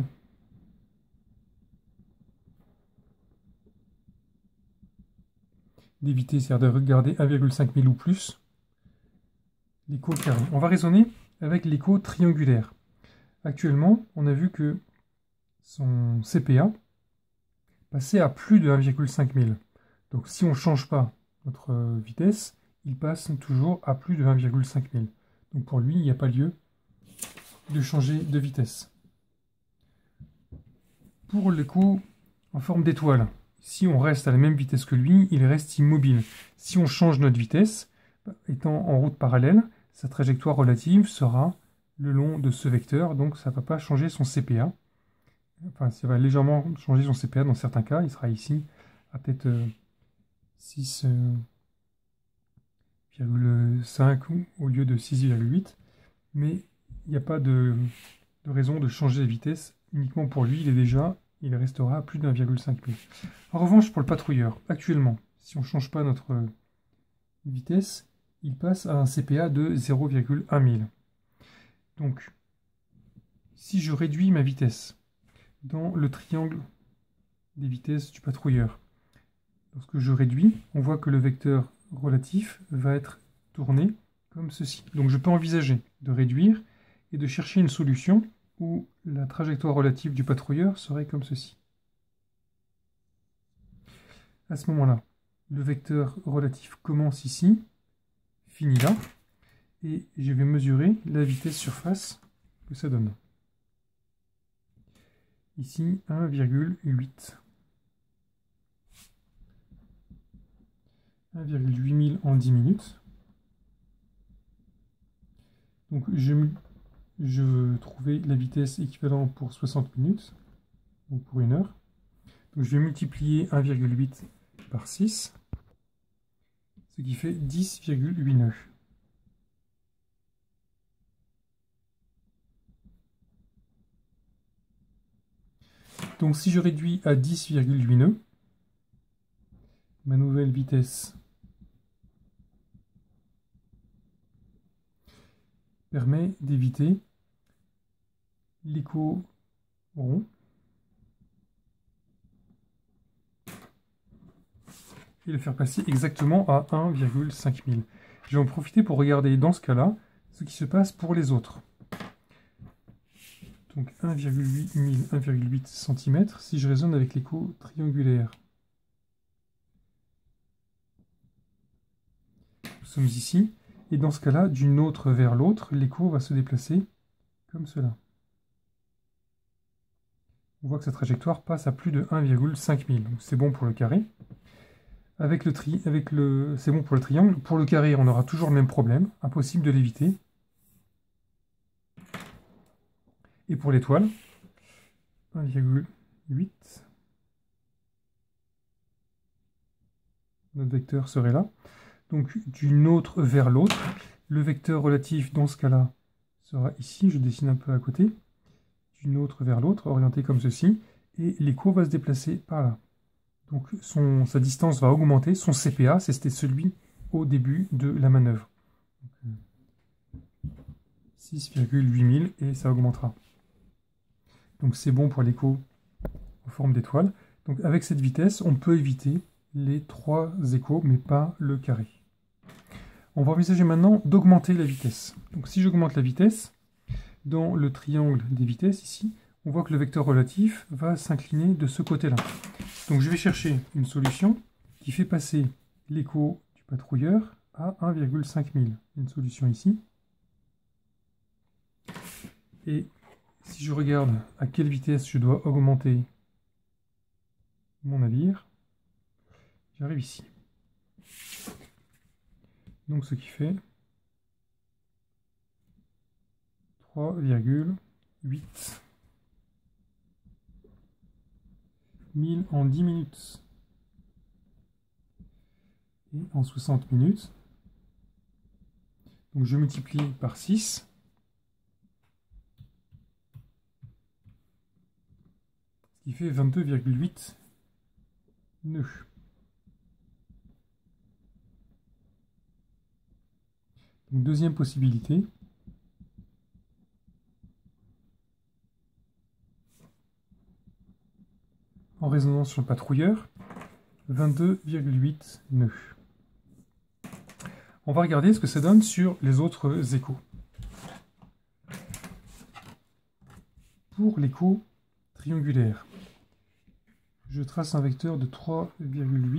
D'éviter, c'est-à-dire de regarder 1,5 000 ou plus. L'écho carré. On va raisonner avec l'écho triangulaire. Actuellement, on a vu que son CPA passait à plus de 1,5 000. Donc si on ne change pas notre vitesse, il passe toujours à plus de 1,5 000. Donc pour lui, il n'y a pas lieu de changer de vitesse. Pour l'écho en forme d'étoile, si on reste à la même vitesse que lui, il reste immobile. Si on change notre vitesse, étant en route parallèle, sa trajectoire relative sera le long de ce vecteur, donc ça ne va pas changer son CPA. Enfin, ça va légèrement changer son CPA dans certains cas, il sera ici à peut-être 6,5 au lieu de 6,8, mais il n'y a pas de raison de changer la vitesse. Uniquement pour lui, il restera à plus de 1,5 000. En revanche, pour le patrouilleur, actuellement, si on ne change pas notre vitesse, il passe à un CPA de 0,1 000. Donc, si je réduis ma vitesse dans le triangle des vitesses du patrouilleur, lorsque je réduis, on voit que le vecteur relatif va être tourné comme ceci. Donc je peux envisager de réduire et de chercher une solution où la trajectoire relative du patrouilleur serait comme ceci. À ce moment-là, le vecteur relatif commence ici, finit là, et je vais mesurer la vitesse surface que ça donne. Ici, 1,8. 1,8 000 en 10 minutes. Donc je veux trouver la vitesse équivalente pour 60 minutes, donc pour 1 heure. Donc je vais multiplier 1,8 par 6, ce qui fait 10,8 nœuds. Donc si je réduis à 10,8 nœuds, ma nouvelle vitesse permet d'éviter l'écho rond et le faire passer exactement à 1,5 000. Je vais en profiter pour regarder dans ce cas-là ce qui se passe pour les autres. Donc 1,8 1000, 1,8 cm si je raisonne avec l'écho triangulaire. Nous sommes ici. Et dans ce cas-là, d'une autre vers l'autre, l'écho va se déplacer comme cela. On voit que sa trajectoire passe à plus de 1,5 000. C'est bon pour le carré. C'est bon pour le triangle. Pour le carré, on aura toujours le même problème. Impossible de l'éviter. Et pour l'étoile, 1,8. Notre vecteur serait là. Donc d'une autre vers l'autre. Le vecteur relatif, dans ce cas-là, sera ici. Je dessine un peu à côté. D'une autre vers l'autre, orienté comme ceci. Et l'écho va se déplacer par là. Donc sa distance va augmenter. Son CPA, c'était celui au début de la manœuvre. 6,8 000 et ça augmentera. Donc c'est bon pour l'écho en forme d'étoile. Donc avec cette vitesse, on peut éviter les 3 échos, mais pas le carré. On va envisager maintenant d'augmenter la vitesse. Donc si j'augmente la vitesse, dans le triangle des vitesses ici, on voit que le vecteur relatif va s'incliner de ce côté-là. Donc je vais chercher une solution qui fait passer l'écho du patrouilleur à 1,5 000. Une solution ici. Et si je regarde à quelle vitesse je dois augmenter mon navire, j'arrive ici. Donc ce qui fait 3,8 000 en 10 minutes. Et en 60 minutes, donc je multiplie par 6. Ce qui fait 22,8 nœuds. Donc, deuxième possibilité. En résonance sur le patrouilleur, 22,8 nœuds. On va regarder ce que ça donne sur les autres échos. Pour l'écho triangulaire, je trace un vecteur de 3,8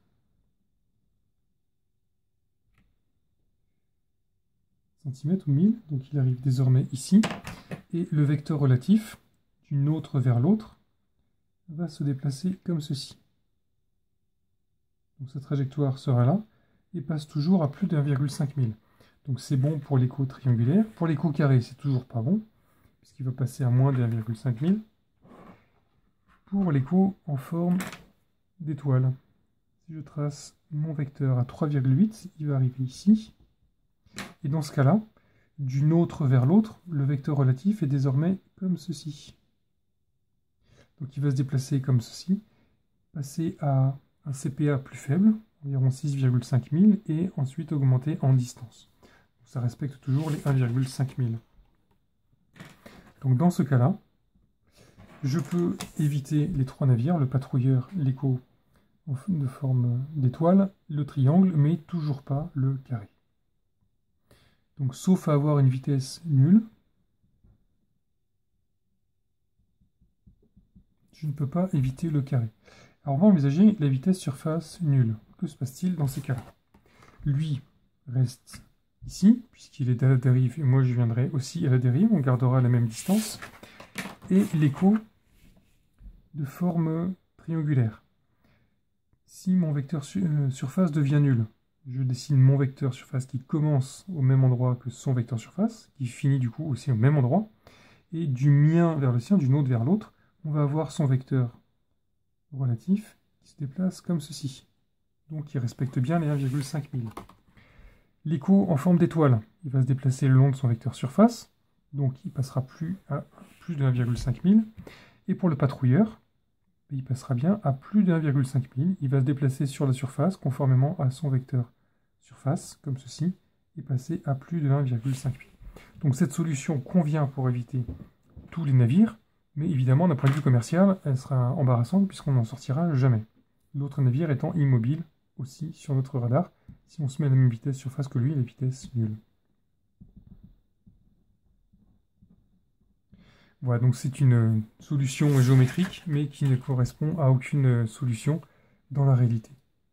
cm ou 1000, donc il arrive désormais ici, et le vecteur relatif, d'une autre vers l'autre, va se déplacer comme ceci. Donc sa trajectoire sera là, et passe toujours à plus de 1,5 000. Donc c'est bon pour l'écho triangulaire. Pour l'écho carré, c'est toujours pas bon, puisqu'il va passer à moins de 1,5 000. Pour l'écho en forme d'étoile, si je trace mon vecteur à 3,8, il va arriver ici. Et dans ce cas-là, d'une autre vers l'autre, le vecteur relatif est désormais comme ceci. Donc il va se déplacer comme ceci, passer à un CPA plus faible, environ 6,5 000, et ensuite augmenter en distance. Donc ça respecte toujours les 1,5 000. Donc dans ce cas-là, je peux éviter les 3 navires, le patrouilleur, l'écho de forme d'étoile, le triangle, mais toujours pas le carré. Donc sauf à avoir une vitesse nulle, je ne peux pas éviter le carré. Alors on va envisager la vitesse surface nulle. Que se passe-t-il dans ces cas-là? Lui reste ici, puisqu'il est à la dérive, et moi je viendrai aussi à la dérive, on gardera la même distance. Et l'écho de forme triangulaire. Si mon vecteur surface devient nul, je dessine mon vecteur surface qui commence au même endroit que son vecteur surface, qui finit du coup aussi au même endroit, et du mien vers le sien, d'une autre vers l'autre, on va avoir son vecteur relatif qui se déplace comme ceci. Donc il respecte bien les 1,5 000. L'écho en forme d'étoile, il va se déplacer le long de son vecteur surface, donc il passera plus à plus de 1,5 000. Et pour le patrouilleur, il passera bien à plus de 1,5 000. Il va se déplacer sur la surface conformément à son vecteur surface, comme ceci, et passer à plus de 1,5 000. Donc cette solution convient pour éviter tous les navires, mais évidemment d'un point de vue commercial, elle sera embarrassante puisqu'on n'en sortira jamais. L'autre navire étant immobile aussi sur notre radar. Si on se met à la même vitesse surface que lui, la vitesse nulle. Voilà, donc c'est une solution géométrique, mais qui ne correspond à aucune solution dans la réalité.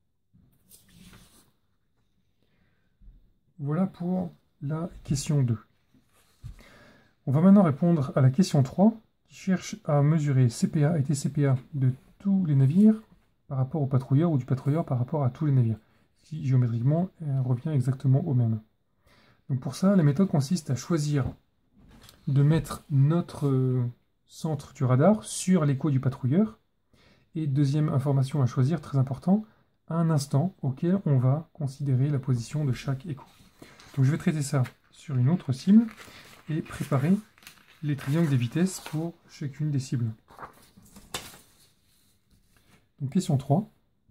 Voilà pour la question 2. On va maintenant répondre à la question 3, qui cherche à mesurer CPA et TCPA de tous les navires par rapport au patrouilleur ou du patrouilleur par rapport à tous les navires, qui géométriquement revient exactement au même. Donc pour ça, la méthode consiste à choisir de mettre notre centre du radar sur l'écho du patrouilleur. Et deuxième information à choisir, très important, un instant auquel on va considérer la position de chaque écho. Donc je vais traiter ça sur une autre cible et préparer les triangles des vitesses pour chacune des cibles. Donc question 3.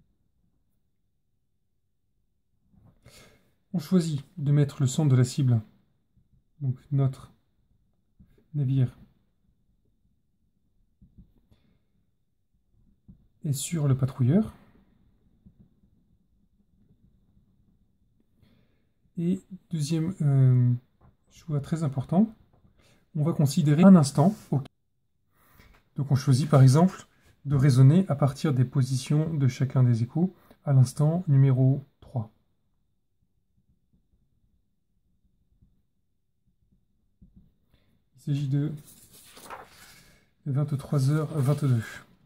On choisit de mettre le centre de la cible, donc notre navire, est sur le patrouilleur. Et deuxième choix très important, on va considérer un instant. Donc on choisit par exemple de raisonner à partir des positions de chacun des échos à l'instant numéro 3. Il s'agit de 23h22.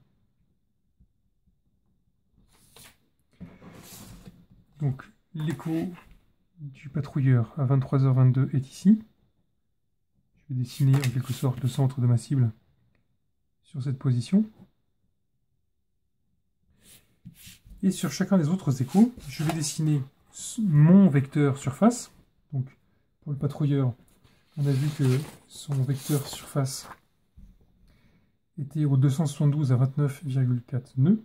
Donc l'écho du patrouilleur à 23h22 est ici. Je vais dessiner en quelque sorte le centre de ma cible sur cette position. Et sur chacun des autres échos, je vais dessiner mon vecteur surface. Donc pour le patrouilleur, on a vu que son vecteur surface était au 272 à 29,4 nœuds.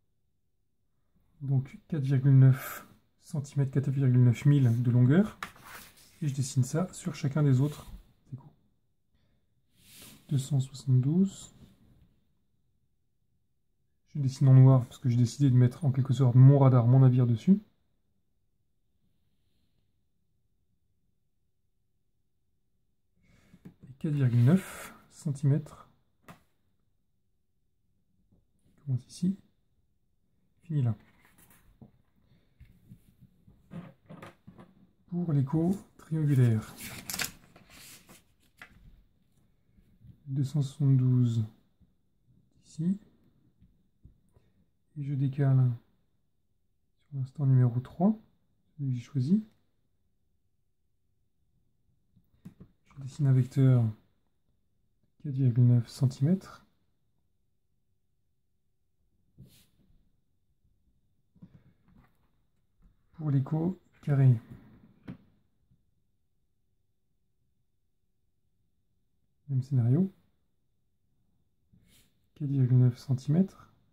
Donc 4,9 cm, 4,9 000 de longueur. Et je dessine ça sur chacun des autres échos. 272. Je dessine en noir parce que j'ai décidé de mettre en quelque sorte mon radar, mon navire dessus. Et 4,9 cm. Commence ici. Fini là. Pour l'écho triangulaire. 272 ici. Et je décale sur l'instant numéro 3, celui que j'ai choisi. Je dessine un vecteur 4,9 cm. Pour l'écho carré. Même scénario. 4,9 cm.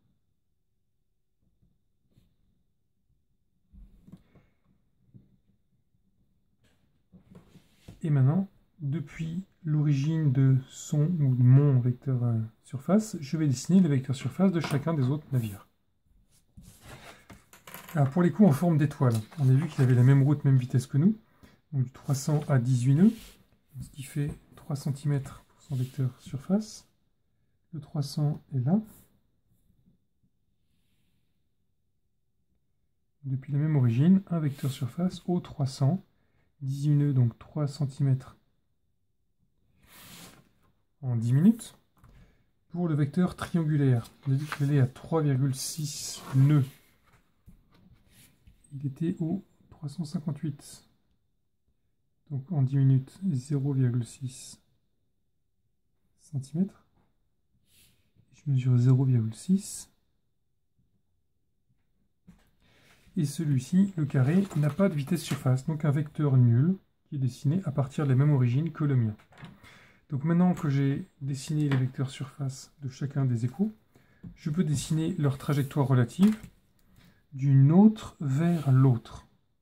Et maintenant, depuis l'origine de son ou de mon vecteur surface, je vais dessiner le vecteur surface de chacun des autres navires. Alors pour les coups en forme d'étoile, on a vu qu'il avait la même route, même vitesse que nous, donc du 300 à 18 nœuds, ce qui fait 3 cm pour son vecteur surface. Le 300 est là. Depuis la même origine, un vecteur surface au 300, 18 nœuds, donc 3 cm en 10 minutes. Pour le vecteur triangulaire, on a dit qu'il est à 3,6 nœuds. Il était au 358. Donc en 10 minutes, 0,6 cm. Je mesure 0,6. Et celui-ci, le carré, n'a pas de vitesse surface, donc un vecteur nul qui est dessiné à partir de la même origine que le mien. Donc maintenant que j'ai dessiné les vecteurs surface de chacun des échos, je peux dessiner leur trajectoire relative d'une autre vers l'autre.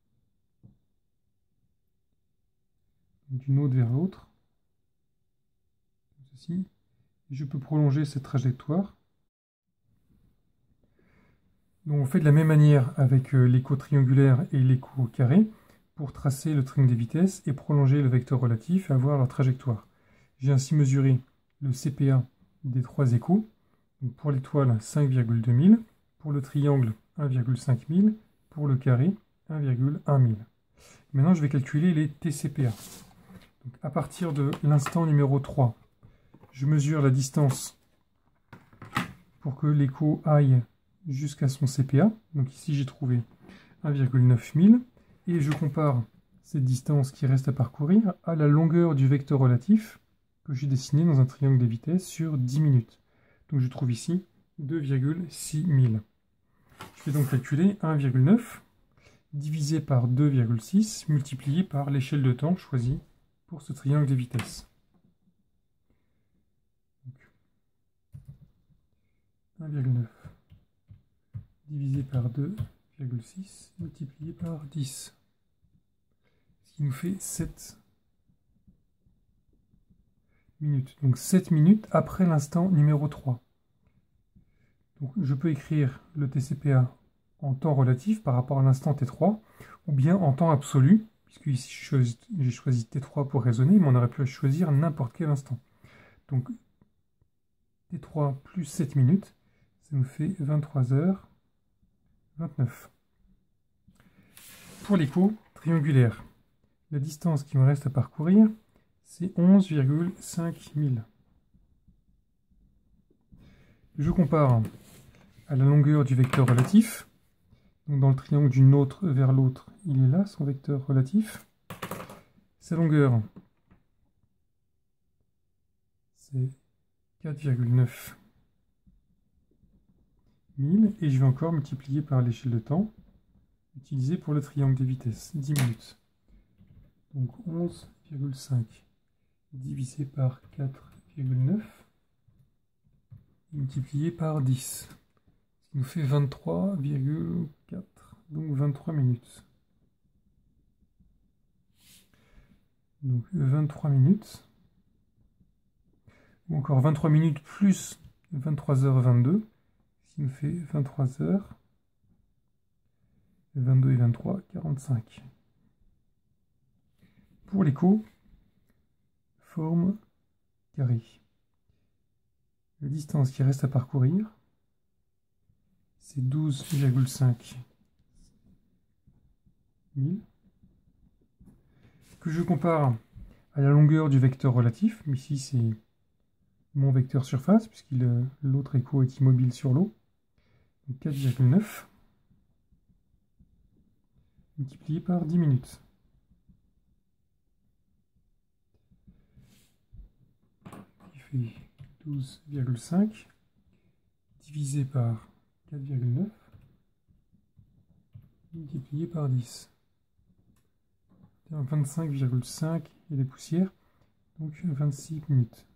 D'une autre vers l'autre. Comme ceci. Et je peux prolonger cette trajectoire. Donc on fait de la même manière avec l'écho triangulaire et l'écho carré pour tracer le triangle des vitesses et prolonger le vecteur relatif et avoir leur trajectoire. J'ai ainsi mesuré le CPA des trois échos. Donc pour l'étoile, 5,2 000. Pour le triangle, 1,5 000. Pour le carré, 1,1 000. Maintenant, je vais calculer les TCPA. Donc, à partir de l'instant numéro 3, je mesure la distance pour que l'écho aille jusqu'à son CPA. Donc ici, j'ai trouvé 1,9 000. Et je compare cette distance qui reste à parcourir à la longueur du vecteur relatif que j'ai dessiné dans un triangle des vitesses sur 10 minutes. Donc je trouve ici 2,6 000. Je vais donc calculer 1,9 divisé par 2,6 multiplié par l'échelle de temps choisie pour ce triangle des vitesses. 1,9 divisé par 2,6 multiplié par 10. Ce qui nous fait 7 minutes. Donc 7 minutes après l'instant numéro 3. Donc je peux écrire le TCPA en temps relatif par rapport à l'instant T3, ou bien en temps absolu, puisque ici j'ai choisi T3 pour raisonner, mais on aurait pu choisir n'importe quel instant. Donc T3 plus 7 minutes, ça nous fait 23h29. Pour l'écho triangulaire, la distance qui me reste à parcourir, c'est 11,5 000. Je compare à la longueur du vecteur relatif. Donc dans le triangle d'une autre vers l'autre, il est là, son vecteur relatif. Sa longueur, c'est 4,9 000. Et je vais encore multiplier par l'échelle de temps, utilisée pour le triangle des vitesses, 10 minutes. Donc 11,5 divisé par 4,9 multiplié par 10. Ce qui nous fait 23,4. Donc 23 minutes. Donc 23 minutes. Ou encore 23 minutes plus 23h22. Ce qui nous fait 23h. 22 et 23, 45. Pour l'écho, forme carré. La distance qui reste à parcourir, c'est 12,5 000, que je compare à la longueur du vecteur relatif. Ici, c'est mon vecteur surface, puisque l'autre écho est immobile sur l'eau. 4,9 multiplié par 10 minutes. Qui fait 12,5 divisé par 4,9 multiplié par 10. 25,5 et des poussières, donc 26 minutes.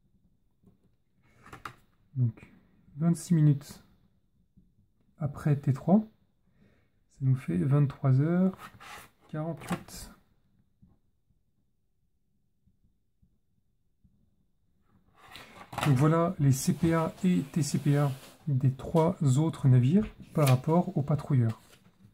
Donc 26 minutes après T3, ça nous fait 23h48. Donc voilà les CPA et TCPA des trois autres navires par rapport aux patrouilleurs.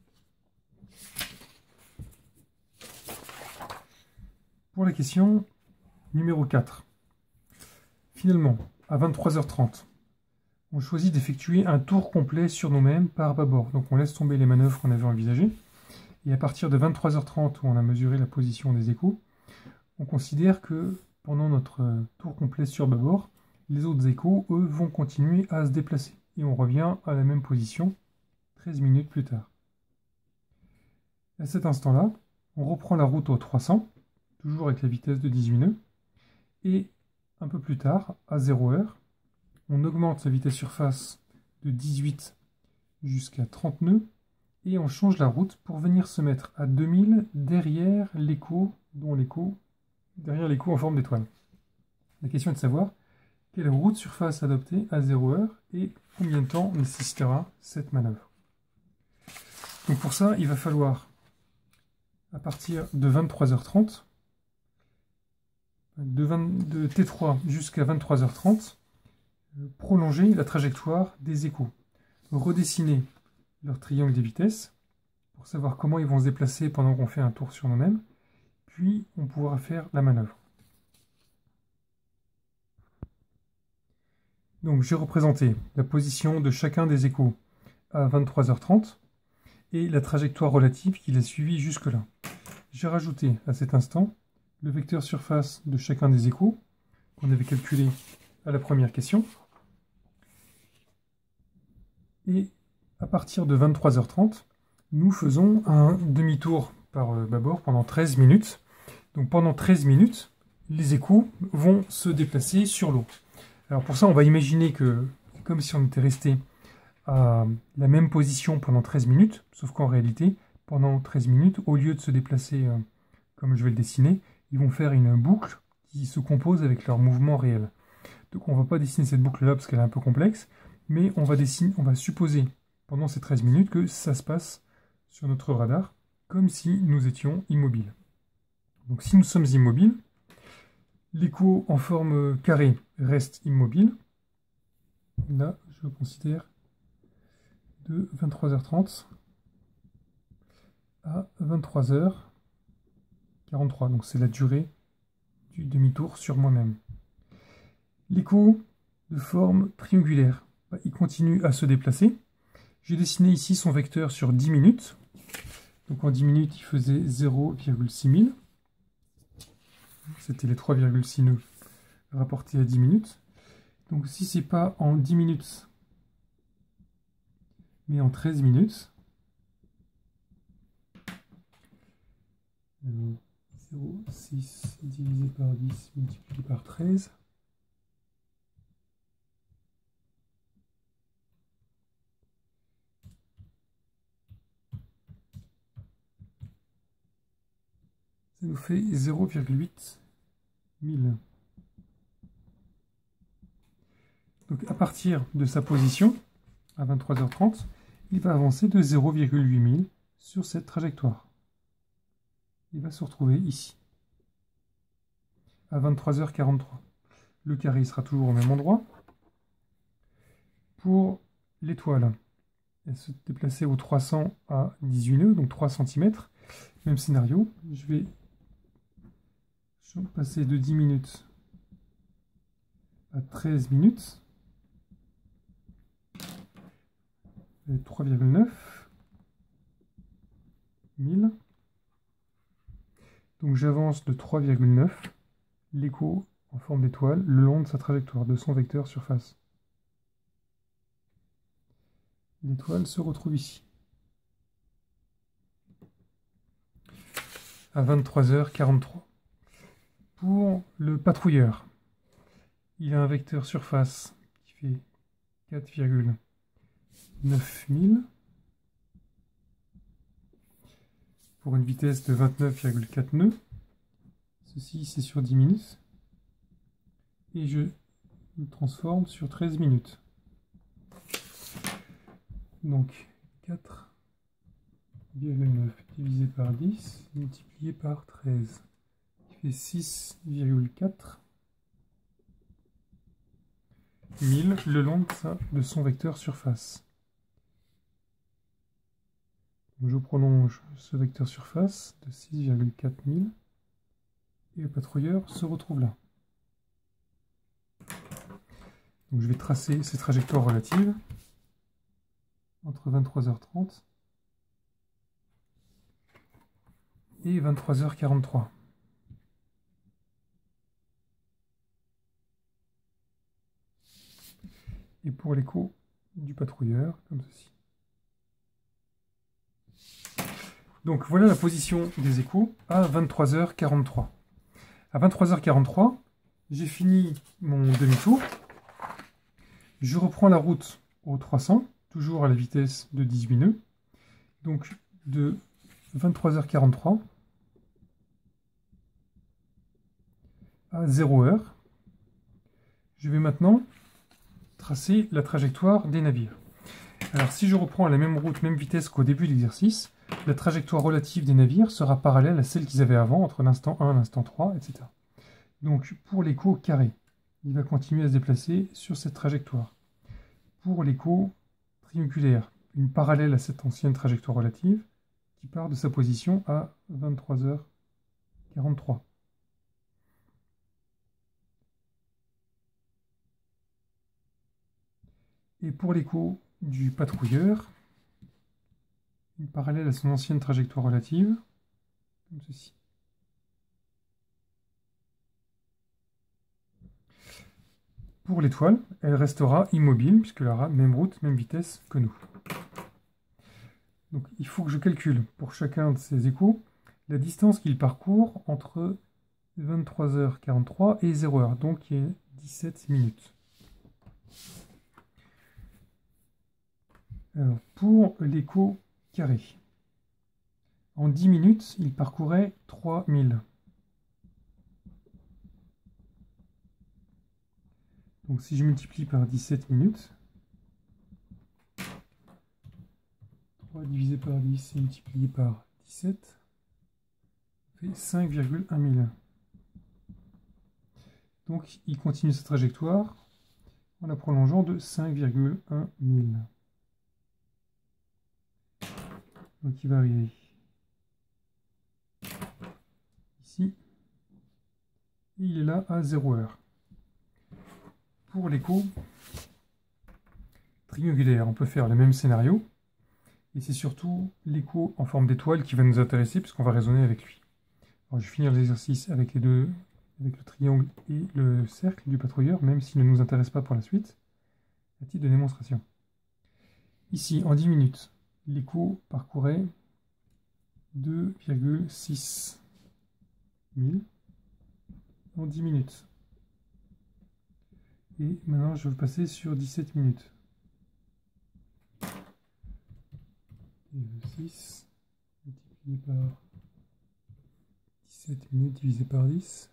Pour la question numéro 4. Finalement, à 23h30, on choisit d'effectuer un tour complet sur nous-mêmes par bâbord. Donc on laisse tomber les manœuvres qu'on avait envisagées. Et à partir de 23h30, où on a mesuré la position des échos, on considère que pendant notre tour complet sur bâbord, les autres échos, eux, vont continuer à se déplacer. Et on revient à la même position 13 minutes plus tard. À cet instant-là, on reprend la route au 300, toujours avec la vitesse de 18 nœuds, et un peu plus tard, à 0 heure, on augmente la vitesse surface de 18 jusqu'à 30 nœuds, et on change la route pour venir se mettre à 2000 derrière l'écho, derrière l'écho en forme d'étoile. La question est de savoir quelle route surface adopter à 0 heure et combien de temps nécessitera cette manœuvre. Donc pour ça, il va falloir, à partir de 23h30, de T3 jusqu'à 23h30, prolonger la trajectoire des échos, redessiner leur triangle des vitesses pour savoir comment ils vont se déplacer pendant qu'on fait un tour sur nous-mêmes, puis on pourra faire la manœuvre. Donc j'ai représenté la position de chacun des échos à 23h30 et la trajectoire relative qu'il a suivie jusque-là. J'ai rajouté à cet instant le vecteur surface de chacun des échos qu'on avait calculé à la première question. Et à partir de 23h30, nous faisons un demi-tour par bâbord pendant 13 minutes. Donc pendant 13 minutes, les échos vont se déplacer sur l'eau. Alors pour ça, on va imaginer que, comme si on était resté à la même position pendant 13 minutes, sauf qu'en réalité, pendant 13 minutes, au lieu de se déplacer comme je vais le dessiner, ils vont faire une boucle qui se compose avec leur mouvement réel. Donc on ne va pas dessiner cette boucle-là parce qu'elle est un peu complexe, mais on va supposer pendant ces 13 minutes que ça se passe sur notre radar, comme si nous étions immobiles. Donc si nous sommes immobiles, l'écho en forme carrée reste immobile. Là, je considère de 23h30 à 23h43. Donc c'est la durée du demi-tour sur moi-même. L'écho de forme triangulaire, il continue à se déplacer. J'ai dessiné ici son vecteur sur 10 minutes. Donc en 10 minutes, il faisait 0,6 000. C'était les 3,6 nœuds rapportés à 10 minutes. Donc si c'est pas en 10 minutes, mais en 13 minutes, 0,6 divisé par 10 multiplié par 13, ça nous fait 0,8 000. Donc à partir de sa position, à 23h30, il va avancer de 0,8 000 sur cette trajectoire. Il va se retrouver ici, à 23h43. Le carré sera toujours au même endroit. Pour l'étoile, elle se déplaçait au 300 à 18 nœuds, donc 3 cm. Même scénario, je vais passer de 10 minutes à 13 minutes. 3,9 000. Donc j'avance de 3,9 l'écho en forme d'étoile le long de sa trajectoire, de son vecteur surface. L'étoile se retrouve ici. À 23h43. Pour le patrouilleur, il a un vecteur surface qui fait 4,9 000 pour une vitesse de 29,4 nœuds. Ceci, c'est sur 10 minutes. Et je le transforme sur 13 minutes. Donc 4,9 divisé par 10 multiplié par 13, qui fait 6,4 000 le long de son vecteur surface. Donc je prolonge ce vecteur surface de 6,4 000 et le patrouilleur se retrouve là. Donc je vais tracer ces trajectoires relatives entre 23h30 et 23h43. Et pour l'écho du patrouilleur, comme ceci. Donc voilà la position des échos à 23h43. À 23h43, j'ai fini mon demi-tour. Je reprends la route au 300, toujours à la vitesse de 18 nœuds. Donc de 23h43 à 0h, je vais maintenant tracer la trajectoire des navires. Alors si je reprends la même route, même vitesse qu'au début de l'exercice, la trajectoire relative des navires sera parallèle à celle qu'ils avaient avant, entre l'instant 1 et l'instant 3, etc. Donc pour l'écho carré, il va continuer à se déplacer sur cette trajectoire. Pour l'écho triangulaire, une parallèle à cette ancienne trajectoire relative, qui part de sa position à 23h43. Et pour l'écho du patrouilleur, parallèle à son ancienne trajectoire relative, comme ceci. Pour l'étoile, elle restera immobile, puisqu'elle aura même route, même vitesse que nous. Donc il faut que je calcule pour chacun de ces échos la distance qu'il parcourt entre 23h43 et 0h, donc il y a 17 minutes. Alors, pour l'écho carré, en 10 minutes, il parcourait 3000. Donc si je multiplie par 17 minutes, 3 divisé par 10 et multiplié par 17, ça fait 5,1 000. Donc il continue sa trajectoire en la prolongeant de 5,1 000. Donc il va arriver ici. Et il est là à 0h. Pour l'écho triangulaire, on peut faire le même scénario. Et c'est surtout l'écho en forme d'étoile qui va nous intéresser puisqu'on va raisonner avec lui. Alors, je vais finir l'exercice avec les deux, avec le triangle et le cercle du patrouilleur, même s'il ne nous intéresse pas pour la suite, à titre de démonstration. Ici, en 10 minutes, l'écho parcourait 2,6 000 en 10 minutes. Et maintenant, je vais passer sur 17 minutes. 6 multiplié par 17 minutes divisé par 10,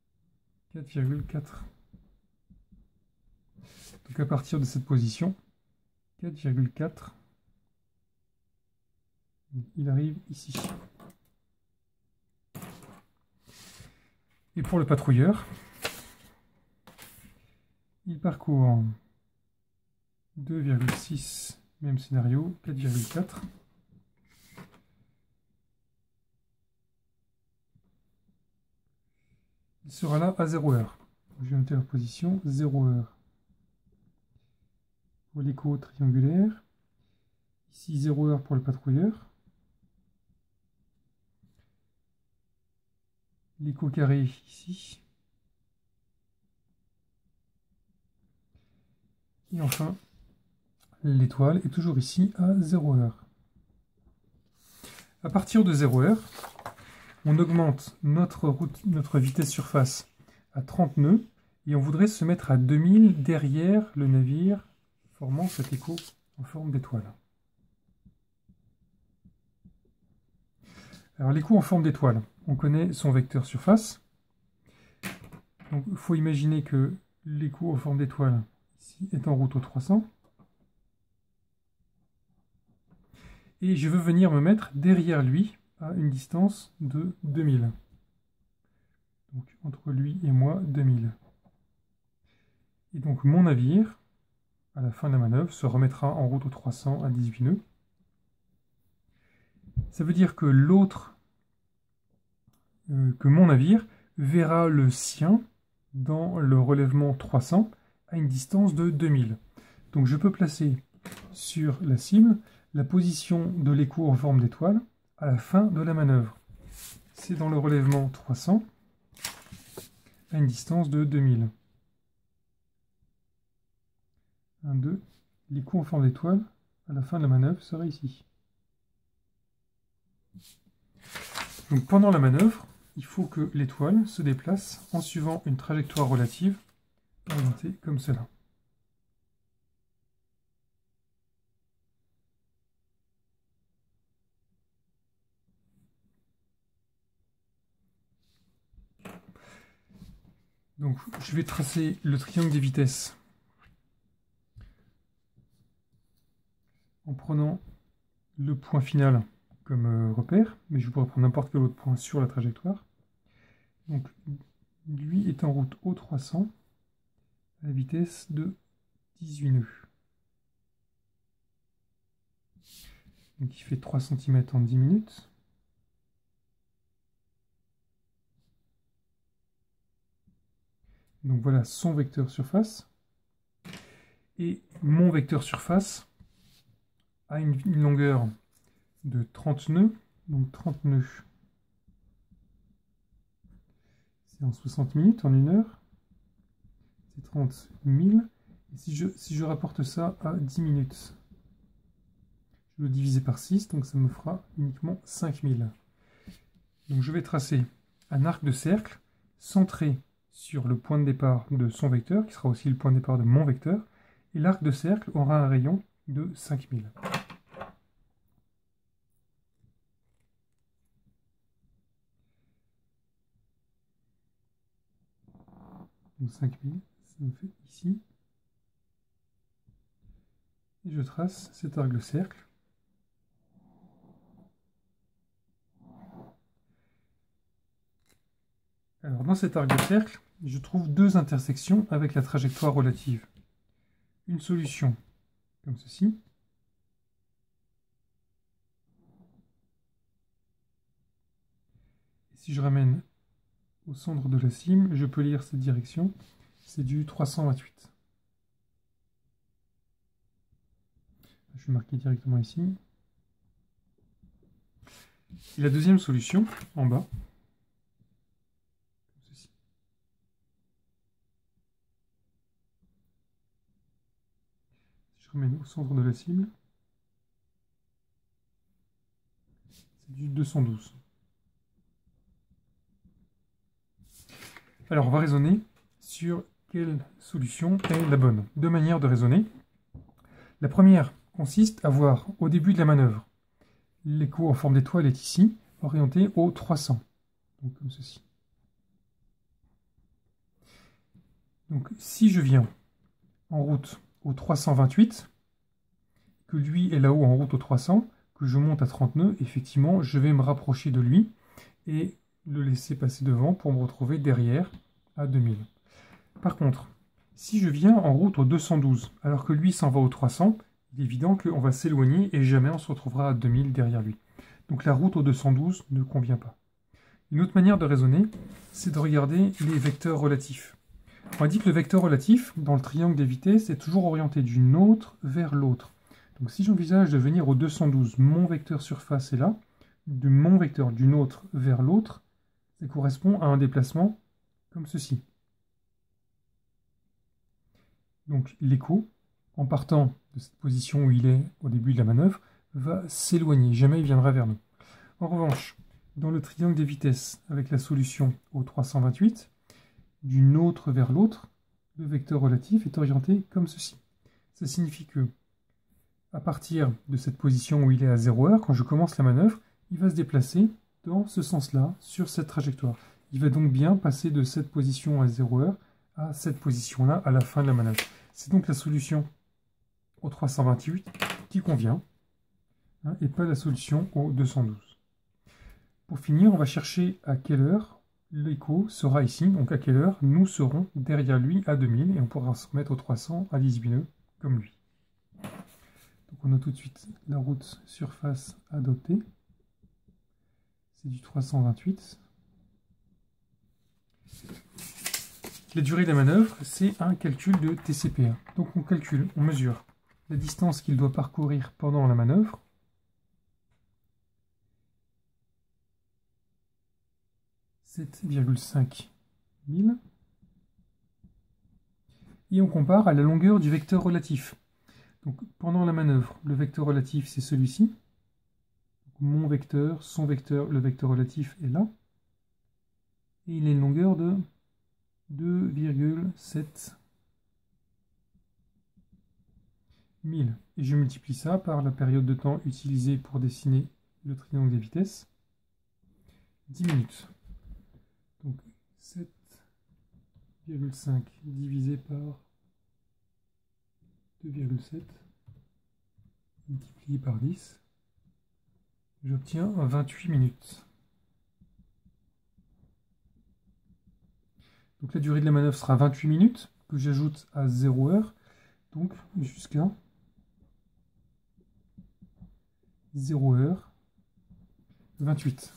4,4. Donc à partir de cette position, 4,4, il arrive ici. Et pour le patrouilleur, il parcourt 2,6, même scénario, 4,4. Il sera là à 0h. Je vais noter leur position, 0h. Pour l'écho triangulaire, ici 0h pour le patrouilleur. L'écho carré ici. Et enfin, l'étoile est toujours ici à 0h. À partir de 0h, on augmente notre vitesse surface à 30 nœuds et on voudrait se mettre à 2000 derrière le navire formant cet écho en forme d'étoile. Alors l'écho en forme d'étoile, on connaît son vecteur surface. Donc il faut imaginer que l'écho en forme d'étoile ici est en route au 300. Et je veux venir me mettre derrière lui à une distance de 2000. Donc entre lui et moi, 2000. Et donc mon navire, à la fin de la manœuvre, se remettra en route au 300 à 18 nœuds. Ça veut dire que que mon navire verra le sien dans le relèvement 300 à une distance de 2000. Donc je peux placer sur la cible la position de l'écho en forme d'étoile à la fin de la manœuvre. C'est dans le relèvement 300 à une distance de 2000. 1, 2. L'écho en forme d'étoile à la fin de la manœuvre sera ici. Donc pendant la manœuvre, il faut que l'étoile se déplace en suivant une trajectoire relative orientée comme cela. Donc je vais tracer le triangle des vitesses en prenant le point final comme repère, mais je pourrais prendre n'importe quel autre point sur la trajectoire. Donc lui est en route au 300 à la vitesse de 18 nœuds. Donc il fait 3 cm en 10 minutes. Donc voilà son vecteur surface. Et mon vecteur surface a une longueur de 30 nœuds. Donc 30 nœuds, c'est en 60 minutes, en 1 heure. C'est 30 000. Et si je rapporte ça à 10 minutes, je le divise par 6, donc ça me fera uniquement 5000. Donc je vais tracer un arc de cercle centré sur le point de départ de son vecteur, qui sera aussi le point de départ de mon vecteur, et l'arc de cercle aura un rayon de 5000. Donc 5000, ça me fait ici. Et je trace cet arc de cercle. Alors dans cet arc de cercle, je trouve deux intersections avec la trajectoire relative. Une solution comme ceci. Et si je ramène au centre de la cime, je peux lire cette direction. C'est du 328. Je vais marquer directement ici. Et la deuxième solution, en bas, comme ceci. Si je ramène au centre de la cible, c'est du 212. Alors on va raisonner sur quelle solution est la bonne. Deux manières de raisonner. La première consiste à voir au début de la manœuvre, l'écho en forme d'étoile est ici, orienté au 300, donc comme ceci. Donc si je viens en route au 328, que lui est là-haut en route au 300, que je monte à 30 nœuds, effectivement, je vais me rapprocher de lui et le laisser passer devant pour me retrouver derrière à 2000. Par contre, si je viens en route au 212, alors que lui s'en va au 300, il est évident qu'on va s'éloigner et jamais on se retrouvera à 2000 derrière lui. Donc la route au 212 ne convient pas. Une autre manière de raisonner, c'est de regarder les vecteurs relatifs. On a dit que le vecteur relatif, dans le triangle des vitesses, est toujours orienté d'une autre vers l'autre. Donc si j'envisage de venir au 212, mon vecteur surface est là, de mon vecteur d'une autre vers l'autre, ça correspond à un déplacement comme ceci. Donc l'écho, en partant de cette position où il est au début de la manœuvre, va s'éloigner, jamais il viendra vers nous. En revanche, dans le triangle des vitesses, avec la solution au 328, d'une autre vers l'autre, le vecteur relatif est orienté comme ceci. Ça signifie que, à partir de cette position où il est à 0 heure, quand je commence la manœuvre, il va se déplacer dans ce sens-là, sur cette trajectoire. Il va donc bien passer de cette position à 0 heure à cette position-là à la fin de la manœuvre. C'est donc la solution au 328 qui convient, hein, et pas la solution au 212. Pour finir, on va chercher à quelle heure l'écho sera ici, donc à quelle heure nous serons derrière lui à 2000, et on pourra se remettre au 300 à 18 nœuds comme lui. Donc on a tout de suite la route surface adoptée, c'est du 328. La durée de la manœuvre, c'est un calcul de TCPA. Donc on calcule, on mesure la distance qu'il doit parcourir pendant la manœuvre, « 7,5 000, et on compare à la longueur du vecteur relatif. Donc pendant la manœuvre, le vecteur relatif c'est celui-ci. Mon vecteur, son vecteur, le vecteur relatif est là. Et il a une longueur de 2,7 000. Et je multiplie ça par la période de temps utilisée pour dessiner le triangle des vitesses. 10 minutes. Donc 7,5 divisé par 2,7 multiplié par 10. J'obtiens 28 minutes. Donc la durée de la manœuvre sera 28 minutes, que j'ajoute à 0 heure, donc jusqu'à 0 heure 28.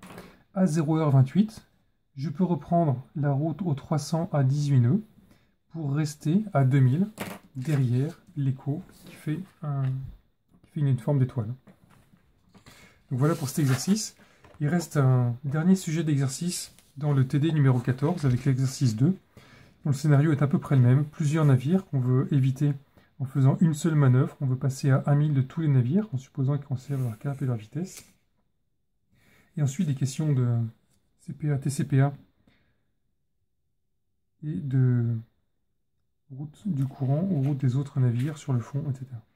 À 0 heure 28, je peux reprendre la route au 300 à 18 nœuds pour rester à 2000 derrière l'écho qui fait une forme d'étoile. Donc voilà pour cet exercice. Il reste un dernier sujet d'exercice dans le TD numéro 14 avec l'exercice 2. Le scénario est à peu près le même. Plusieurs navires qu'on veut éviter en faisant une seule manœuvre. On veut passer à 1000 de tous les navires en supposant qu'ils conservent leur cap et leur vitesse. Et ensuite des questions de CPA, TCPA et de route du courant aux routes des autres navires sur le fond, etc.